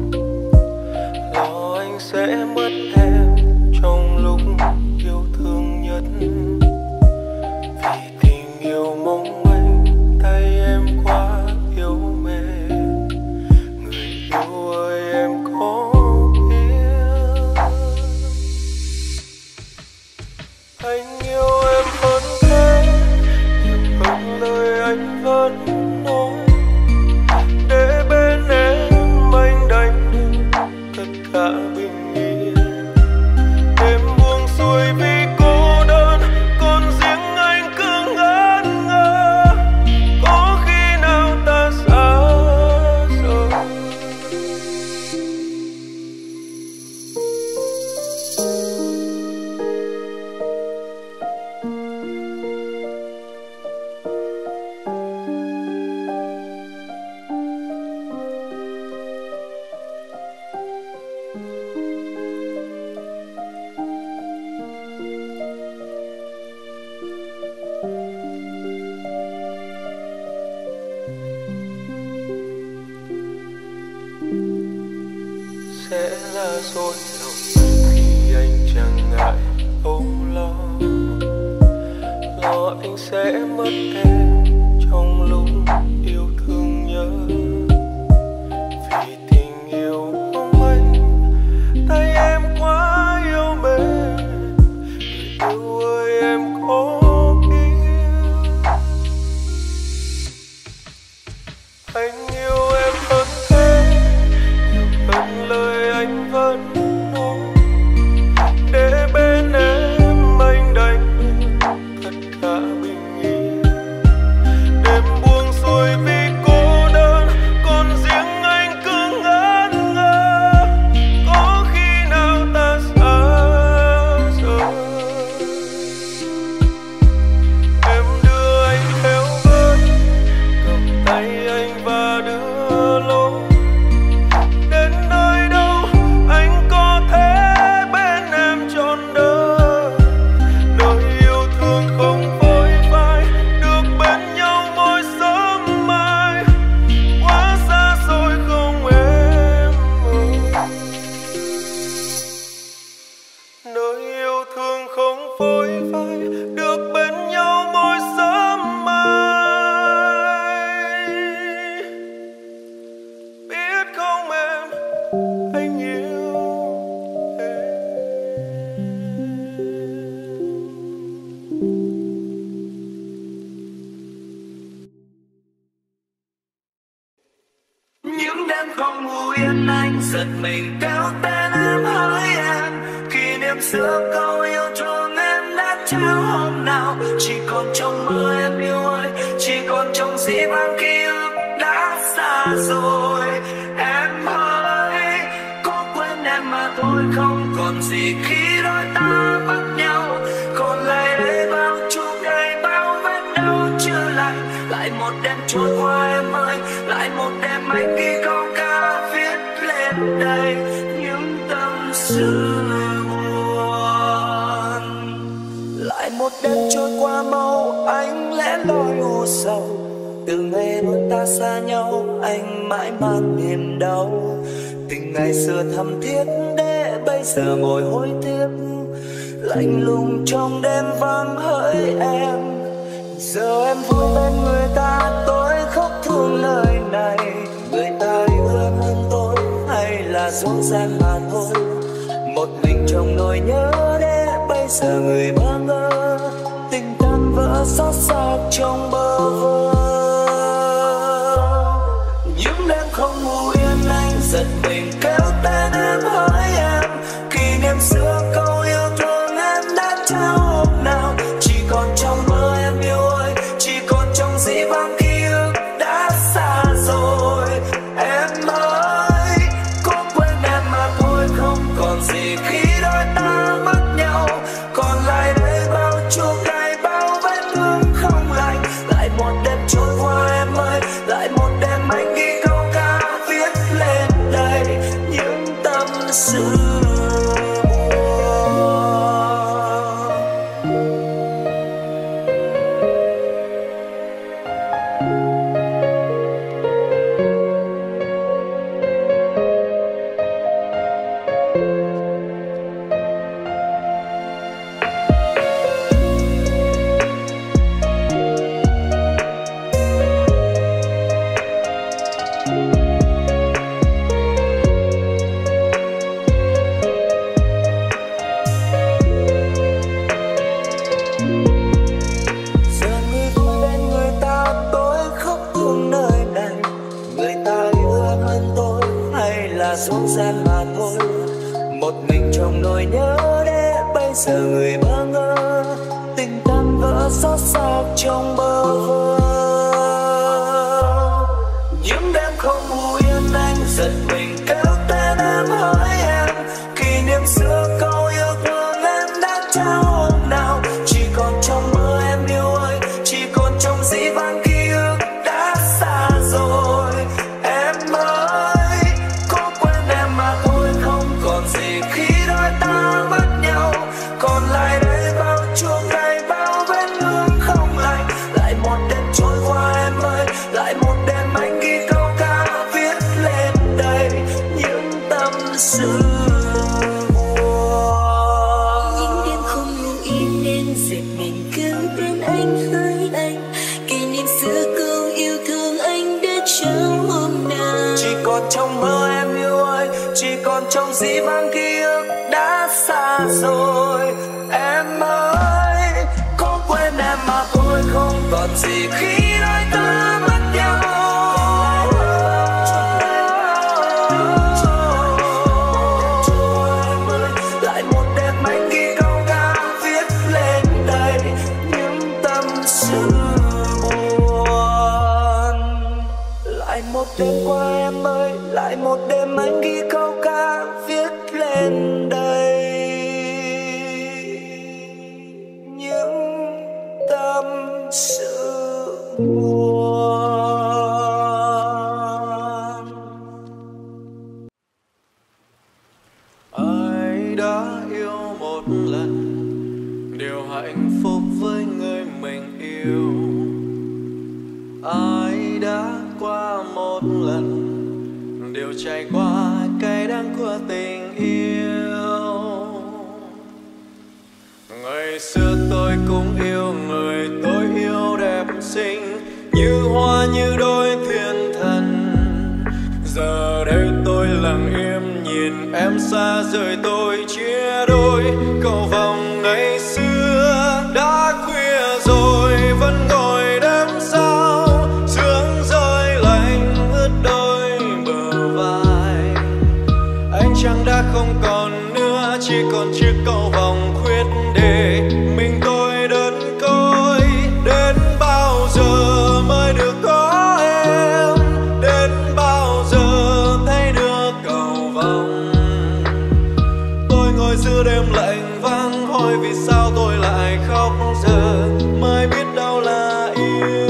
anh sẽ mất em trong lúc yêu thương nhất. Vì tình yêu mong manh, tay em quá yếu mềm. Người yêu ơi em có biết anh yêu em hơn thế, nhiều hơn lời anh vẫn nói. Để bên em anh đánh được tất cả bình yên. Em buông xuôi vì cô đơn, còn riêng anh cứ ngỡ ngơ. Có khi nào ta xa rời? Sẽ là dối lòng khi anh chẳng ngại âu lo anh sẽ mất em trong lúc yêu thương nhớ. Vì tình yêu mong manh, tay em quá yêu mến. Người yêu ơi em có biết anh yêu em hơn thế, nhiều hơn lời anh vẫn nói. Để bên em anh đánh tất cả bình yên. đêm không ngủ yên anh giật mình kéo tên em hỡi em. Kỷ niệm xưa câu yêu thương em đã trao hôm nào, chỉ còn trong mơ em yêu ơi, chỉ còn trong dĩ vãng ký ức đã xa rồi. Em ơi có quên em mà thôi, không còn gì khi đôi ta bắt nhau. Còn lại đây bao chục ngày bao vết đau chưa lành, lại một đêm trôi qua em ơi, lại một đêm anh ghi câu ca viết lên đây những tâm sự buồn. Lại một đêm trôi qua mau, anh lẽ loi u sầu. Từ ngày đôi ta xa nhau, anh mãi mang niềm đau. Tình ngày xưa thầm thiết để bây giờ ngồi hối tiếc, lạnh lùng trong đêm vắng hỡi em. Giờ em vui bên người ta, tôi khóc thương nơi này. Người ta yêu em hơn tôi hay là dối gian mà thôi. Một mình trong nỗi nhớ để bây giờ người bơ ngơ. Tình tan vỡ xót xa trong bơ vơ. Những đêm không ngủ yên anh giật mình kéo tên em hỡi em. Kỷ niệm xưa câu yêu thương em đã trao hôm nào, chỉ còn trong mơ em yêu ơi, chỉ còn trong dĩ vãng ký ức đã xa rồi. Em ơi có quên em mà thôi, không còn gì khi đôi ta mất nhau. Còn lại đây bao chua cay bao vết thương không lành, lại một đêm trôi qua em ơi, lại một đêm anh ghi câu ca viết lên đây những tâm sự. Dối gian mà thôi, một mình trong nỗi nhớ để bây giờ người bơ ngơ. Tình tan vỡ xót xa trong bơ vơ. Những đêm không ngủ yên anh giật mình kéo tên em hỡi em. Kỷ niệm xưa câu yêu thương em đã trao hôm nào, chỉ còn trong mơ em yêu ơi, chỉ còn trong dĩ vãng ký ức đã xa rồi. Em ơi gì khi đôi ta mất nhau. Còn lại đây bao chua cay bao vết thương không lành, lại một đêm trôi qua em ơi, lại một đêm anh ghi câu ca viết lên đây những tâm sự buồn. Những đêm không ngủ yên nên giật mình kêu tên anh hỡi anh. Kỷ niệm xưa câu yêu thương anh đã trao hôm nào, chỉ còn trong mơ em yêu ơi, chỉ còn trong dĩ vãng ký ức đã xa rồi. Em ơi có quên em mà thôi, không còn gì khi đôi ta mất nhau. Lại một đêm anh ghi câu ca viết lên đây những tâm sự buồn. Lại một đêm qua em ơi, lại một đêm anh ghi câu ca viết lên đây những tâm sự buồn. Ai đã yêu một lần điều hạnh phúc với người mình yêu. Ai đã qua một lần đều trải qua cay đắng của tình yêu. Ngày xưa tôi cũng yêu người tôi yêu đẹp xinh, như hoa như đôi thiên thần. Giờ đây tôi lặng im nhìn em xa rời tôi chia đôi. Cầu vồng ngày xưa đã khuya rồi vẫn ngồi đêm sao, sương rơi lạnh ướt đôi bờ vai. còn chiếc cầu vồng khuyết để mình tôi đơn côi. Đến bao giờ mới được có em, đến bao giờ thấy được cầu vồng. Tôi ngồi giữa đêm lạnh vắng hỏi vì sao tôi lại khóc giờ, mới biết đâu là yêu.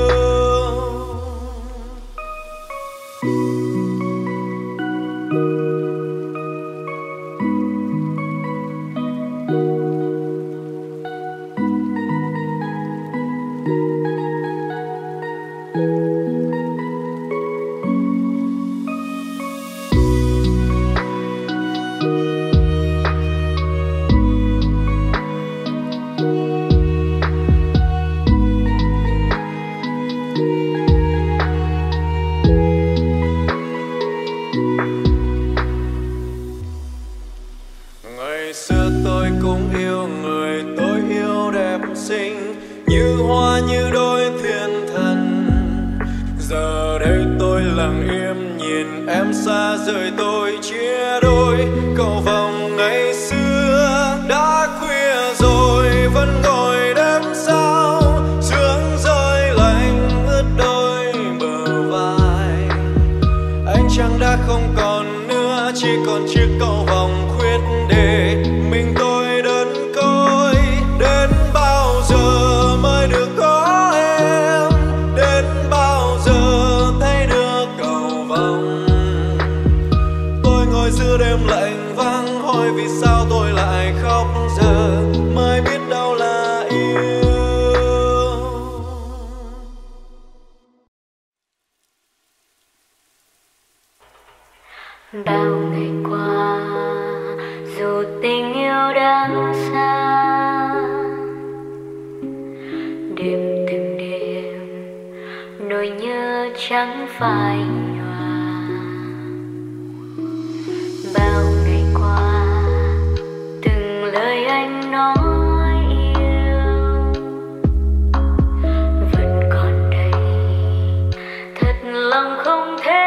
Ngày xưa tôi cũng yêu người tôi yêu đẹp xinh, như hoa như đôi thiên thần. Giờ đây tôi lặng im nhìn em xa rời tôi chia đôi. Cầu vồng ngày xưa đã khuya rồi vẫn ngồi đêm sao, sương rơi lạnh ướt đôi bờ vai. Ánh trăng đã không còn nữa, chỉ còn chiếc cầu vồng khuyết để mình tôi đơn côi. Đến bao giờ mới được có em, đến bao giờ thấy được cầu vồng. Tôi ngồi giữa đêm lạnh vắng hỏi vì sao tôi lại khóc giờ, mới biết đâu là yêu. Bao ngày qua dù tình yêu đã xa, đêm từng đêm nỗi nhớ chẳng phai nhòa. Bao ngày qua từng lời anh nói yêu vẫn còn đây, thật lòng không thể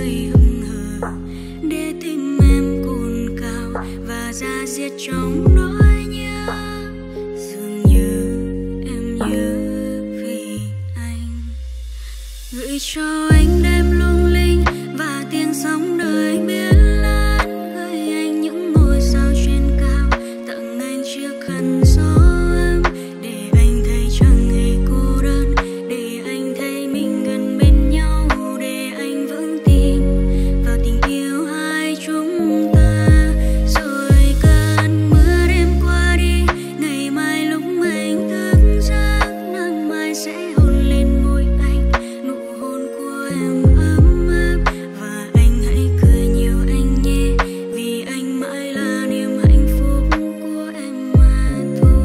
rơi hững hờ để tim em cồn cào và ra diết trong nỗi nhớ. Dường như em nhớ vì anh, gửi cho anh đêm lung linh và tiếng sóng đời biển lớn, gửi anh những ngôi sao trên cao, tặng anh chiếc khăn gió ấm để anh thấy chẳng hề cô đơn, để anh thấy mình gần bên nhau, để anh vững tin vào tình yêu hai chúng ta. Rồi cơn mưa đêm qua đi, ngày mai lúc anh thức giấc, nắng mai sẽ hôn lên môi anh, nụ hôn của em ấm áp, và anh hãy cười nhiều anh nhé, vì anh mãi là niềm hạnh phúc của em mà thôi.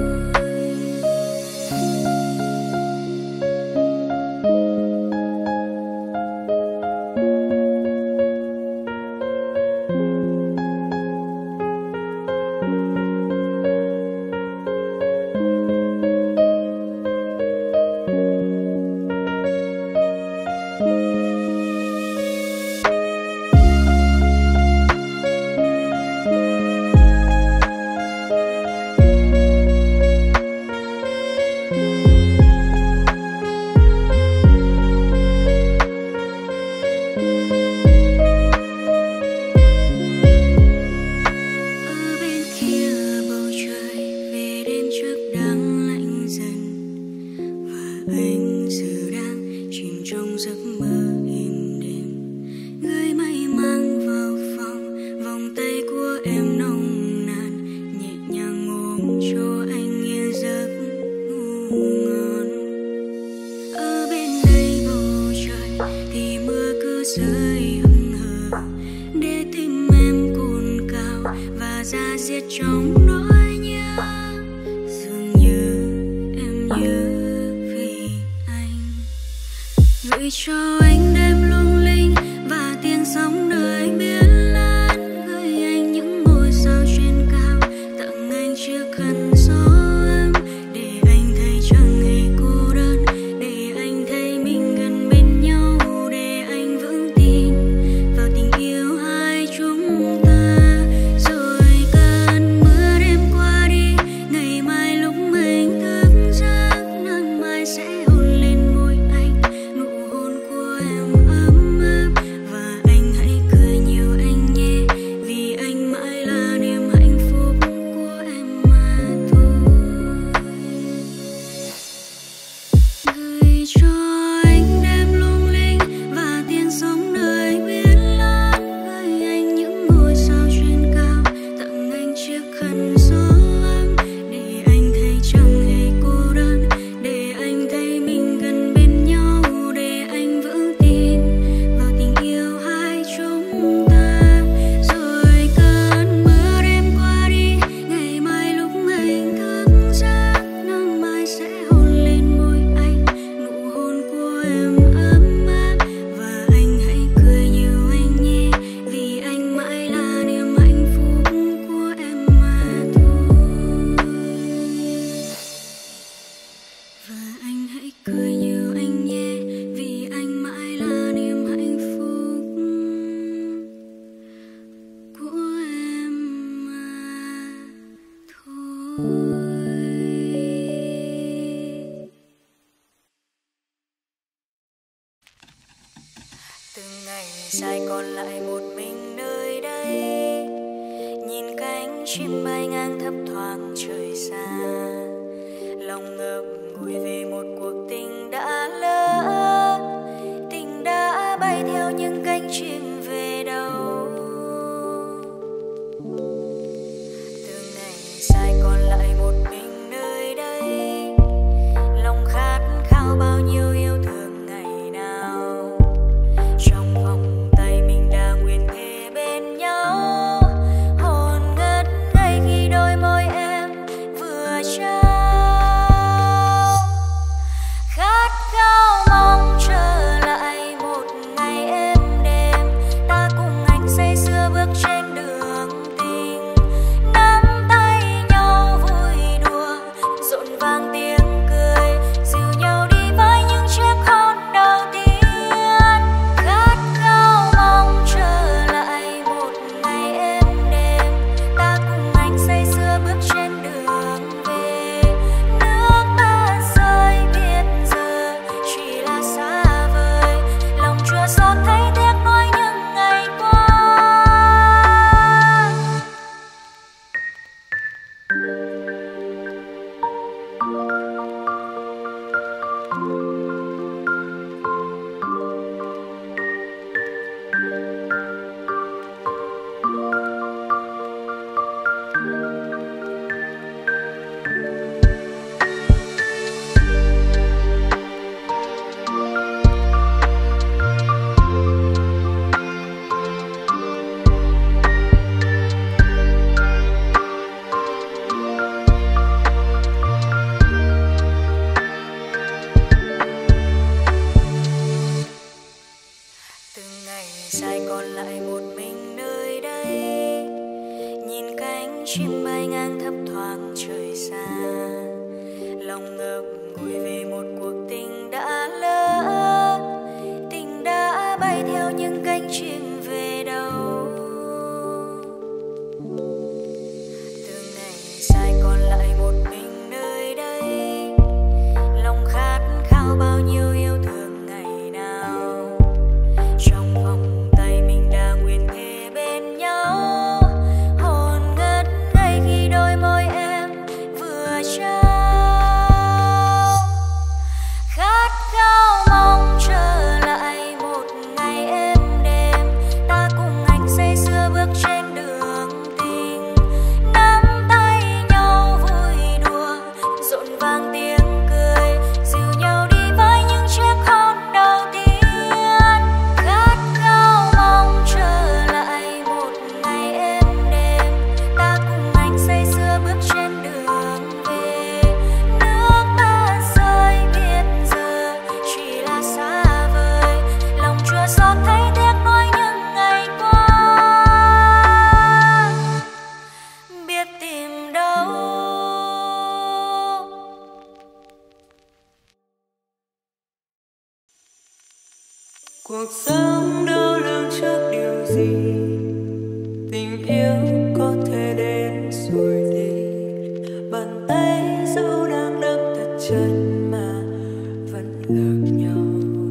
Ở bên kia bầu trời về đêm trước đang lạnh dần, và anh giờ đang chìm trong giấc mơ êm đềm. Gửi mây mang vào phòng, vòng tay của em nồng nàn, nhẹ nhàng ôm cho anh yên giấc ngủ ngon. Ở bên đây bầu trời thì mưa cứ rơi hững hờ để tim em cồn cào và ra diết trong nỗi nhớ. Dường như em nhớ vì anh, gửi cho anh đêm lung linh và tiếng sóng đời biển lớn, gửi anh những ngôi sao trên cao, tặng anh chiếc khăn gió ấm để anh thấy chẳng hề cô đơn, để anh thấy mình gần bên nhau, để anh vững tin vào tình yêu hai chúng ta. Rồi cơn mưa đêm qua đi, ngày mai lúc anh thức giấc, nắng mai sẽ hôn lên môi anh, nụ hôn của em ấm áp, và anh hãy cười nhiều anh nhé, vì anh mãi là niềm hạnh phúc của em mà thôi. Gửi cho anh đêm lung linh và tiếng sóng đời biển lớn, gửi anh những ngôi sao trên cao, tặng anh chiếc khăn gió ấm để anh thấy chẳng hề cô đơn, để anh thấy mình gần bên nhau, để anh vững tin vào tình yêu hai chúng ta. Rồi cơn mưa đêm qua đi, ngày mai lúc anh thức giấc, nắng mai sẽ hôn lên môi anh, nụ hôn của em ấm áp, và anh hãy cười nhiều anh nhé, vì anh mãi là niềm hạnh phúc của em mà thôi. Và anh hãy cười nhiều anh nhé, vì anh mãi là niềm hạnh phúc của em mà thôi. Từng ngày dài còn lại một mình nơi đây, nhìn cánh chim bay ngang thấp thoáng trời xa, lòng ngập ngùi về một cuộc tình đã lỡ, tình đã bay theo những cánh chim về đâu. Từng ngày dài còn lại một mình nơi đây, lòng khát khao bao nhiêu yêu thương ngày nào, trong vòng tay mình đã nguyện thề bên nhau, hồn ngất ngây khi đôi môi em vừa trao. dài còn lại một mình nơi đây, nhìn cánh chim bay ngang thấp thoáng trời xa, lòng ngập ngùi về một cuộc tình đã lỡ, tình đã bay theo những cánh chim về đâu. Từng ngày dài còn lại một mình nơi đây, lòng khát khao bao nhiêu yêu thương ngày nào, trong vòng tay mình đã nguyện thề bên nhau, hồn ngất ngây khi đôi môi em vừa trao, khát khao mong trở lại một ngày êm đềm, ta cùng anh say sưa bước trên đường tình, nắm tay nhau vui đùa rộn vang tiếng cười, dìu nhau đi với những chiếc hôn đầu tiên. Khát khao mong trở lại một ngày êm đềm, ta cùng anh say sưa bước trên đường về, nước mắt rơi biết giờ chỉ là xa vời, lòng chua xót thấy tiếc nuối những ngày qua, biết tìm đâu. Cuộc sống đâu lường trước điều gì, tình yêu có thể đến rồi đi, bàn tay dẫu đang nắm thật chặt mà vẫn lạc nhau.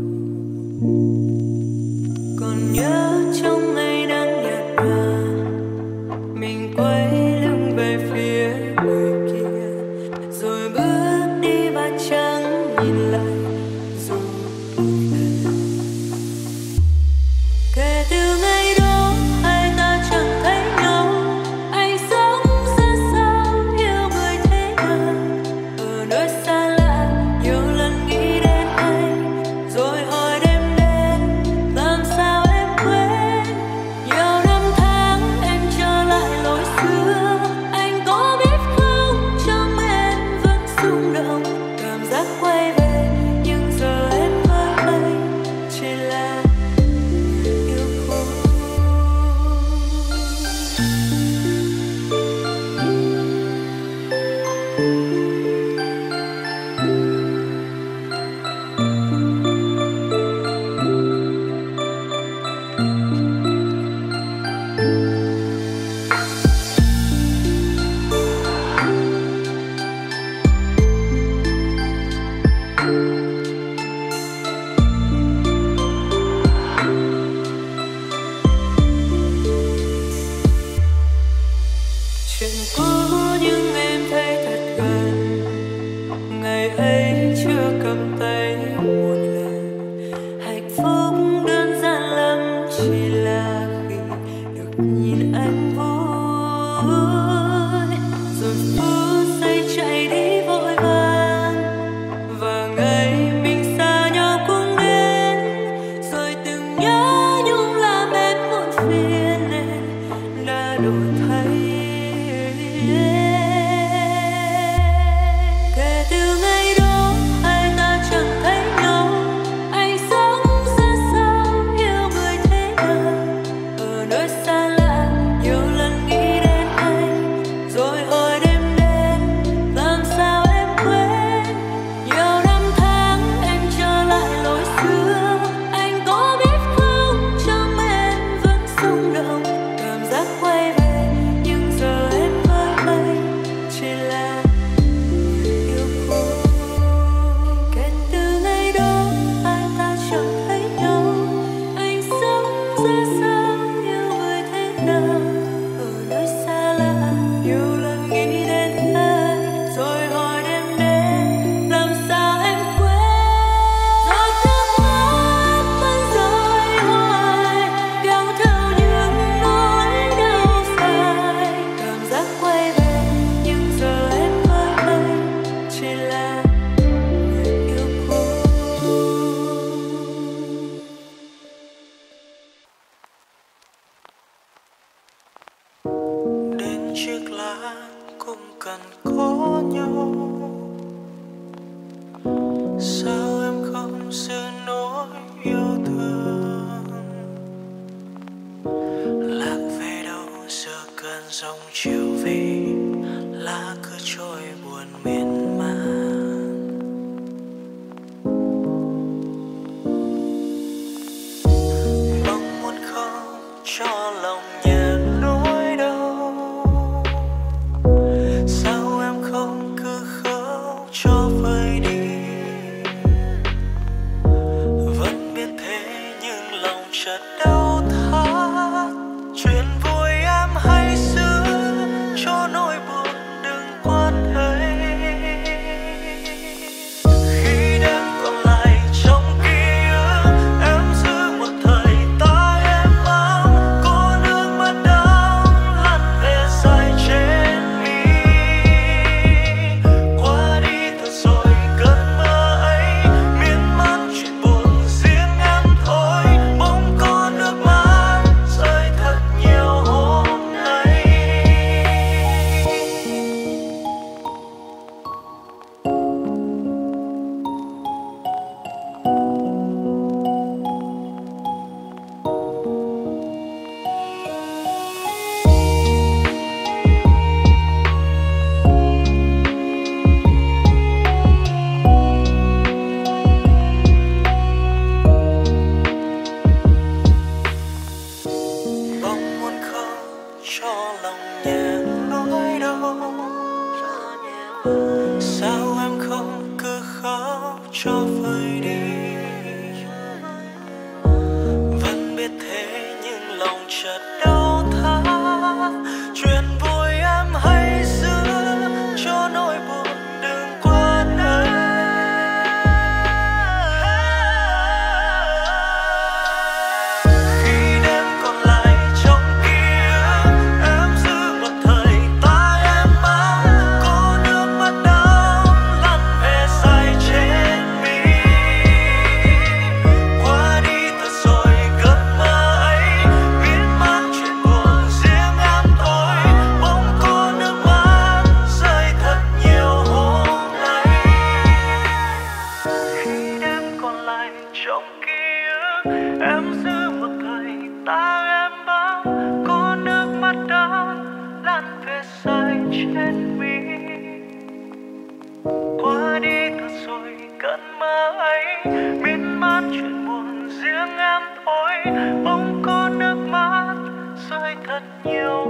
Còn nhớ trong ngày nắng nhạt nhòa, mình quay lưng về phía người kia, rồi bước đi và chẳng nhìn lại dù kể từ ngày đó hai ta chẳng thấy nhau, anh sống ra sao, yêu người thế nào, ở nơi xa lạ nhiều lần nghĩ đến anh, rồi hỏi đêm đến làm sao em quên. Nhiều năm tháng em trở lại lối xưa, anh có biết không, trong em vẫn rung động, cảm giác quay về nhưng giờ em với anh chỉ là yêu cũ. Chuyện cũ nhưng em thấy thật gần, ngày ấy chưa cầm tay một lần, hạnh phúc đơn giản lắm chỉ là khi được nhìn anh vui, rồi phút giây chạy đi vội vàng, và ngày mình xa nhau cũng đến, rồi từng nhớ nhung làm em muộn phiền nên đã đổi thay. Kể từ ngày đó hai ta chẳng thấy nhau, anh sống ra sao, yêu người thế nào, ở nơi xa lạ nhiều lần nghĩ đến anh, rồi hỏi đêm đến làm sao em quên. Nhiều năm tháng em trở lại lối xưa, anh có biết không, trong em vẫn rung động, cảm giác quay về nhưng giờ em với anh chỉ là yêu cũ. Kể từ ngày đó hai ta chẳng thấy nhau, anh sống ra sao, yêu người thế nào, ở nơi xa lạ nhiều lần nghĩ đến anh, rồi hỏi đêm đến làm sao em quên. Giọt nước mắt vẫn rơi hoài, kéo theo những nỗi đau dài, cảm giác quay về nhưng giờ em với anh chỉ là yêu cũ. Đến chiếc lá cũng cần có nhau, sao em không giữ nỗi yêu thương. dòng chiều về lá cứ trôi buồn miên man. Mong muốn khóc cho lòng nhẹ nỗi đau, sao em không cứ khóc cho vơi đi. Vẫn biết thế nhưng lòng chợt đau thắt. Chuyện vui em hãy giữ cho nỗi buồn đừng quan thấy. Khi đêm còn lại trong ký ức, em giữ một thời ta em mong. Có nước mắt đau lăn về dài trên mi. Qua đi thật rồi cơn mơ ấy, miên man chuyện buồn riêng em thôi. Bỗng có nước mắt rơi thật nhiều hôm nay. Bỗng muốn khóc cho lòng nhẹ nỗi đau, sao em không cứ khóc cho vơi đi. Vẫn biết thế nhưng lòng chợt đau thắt. Chuyện vui em hãy giữ cho nỗi buồn đừng quên ấy. Khi đêm còn lại trong ký ức, em giữ một thời ta em mong. Có nước mắt đau lăn về dài trên mi. Qua đi thật rồi cơn mơ ấy, miên man chuyện buồn riêng em thôi. Bỗng có nước mắt rơi thật nhiều hôm nay. Khi đêm còn lại trong ký ức, em giữ một thời ta em bao. Có nước mắt đau lăn về dài trên mi. Qua đi thật rồi cơn mơ ấy, miên man chuyện buồn riêng em thôi. Bỗng có nước mắt rơi thật nhiều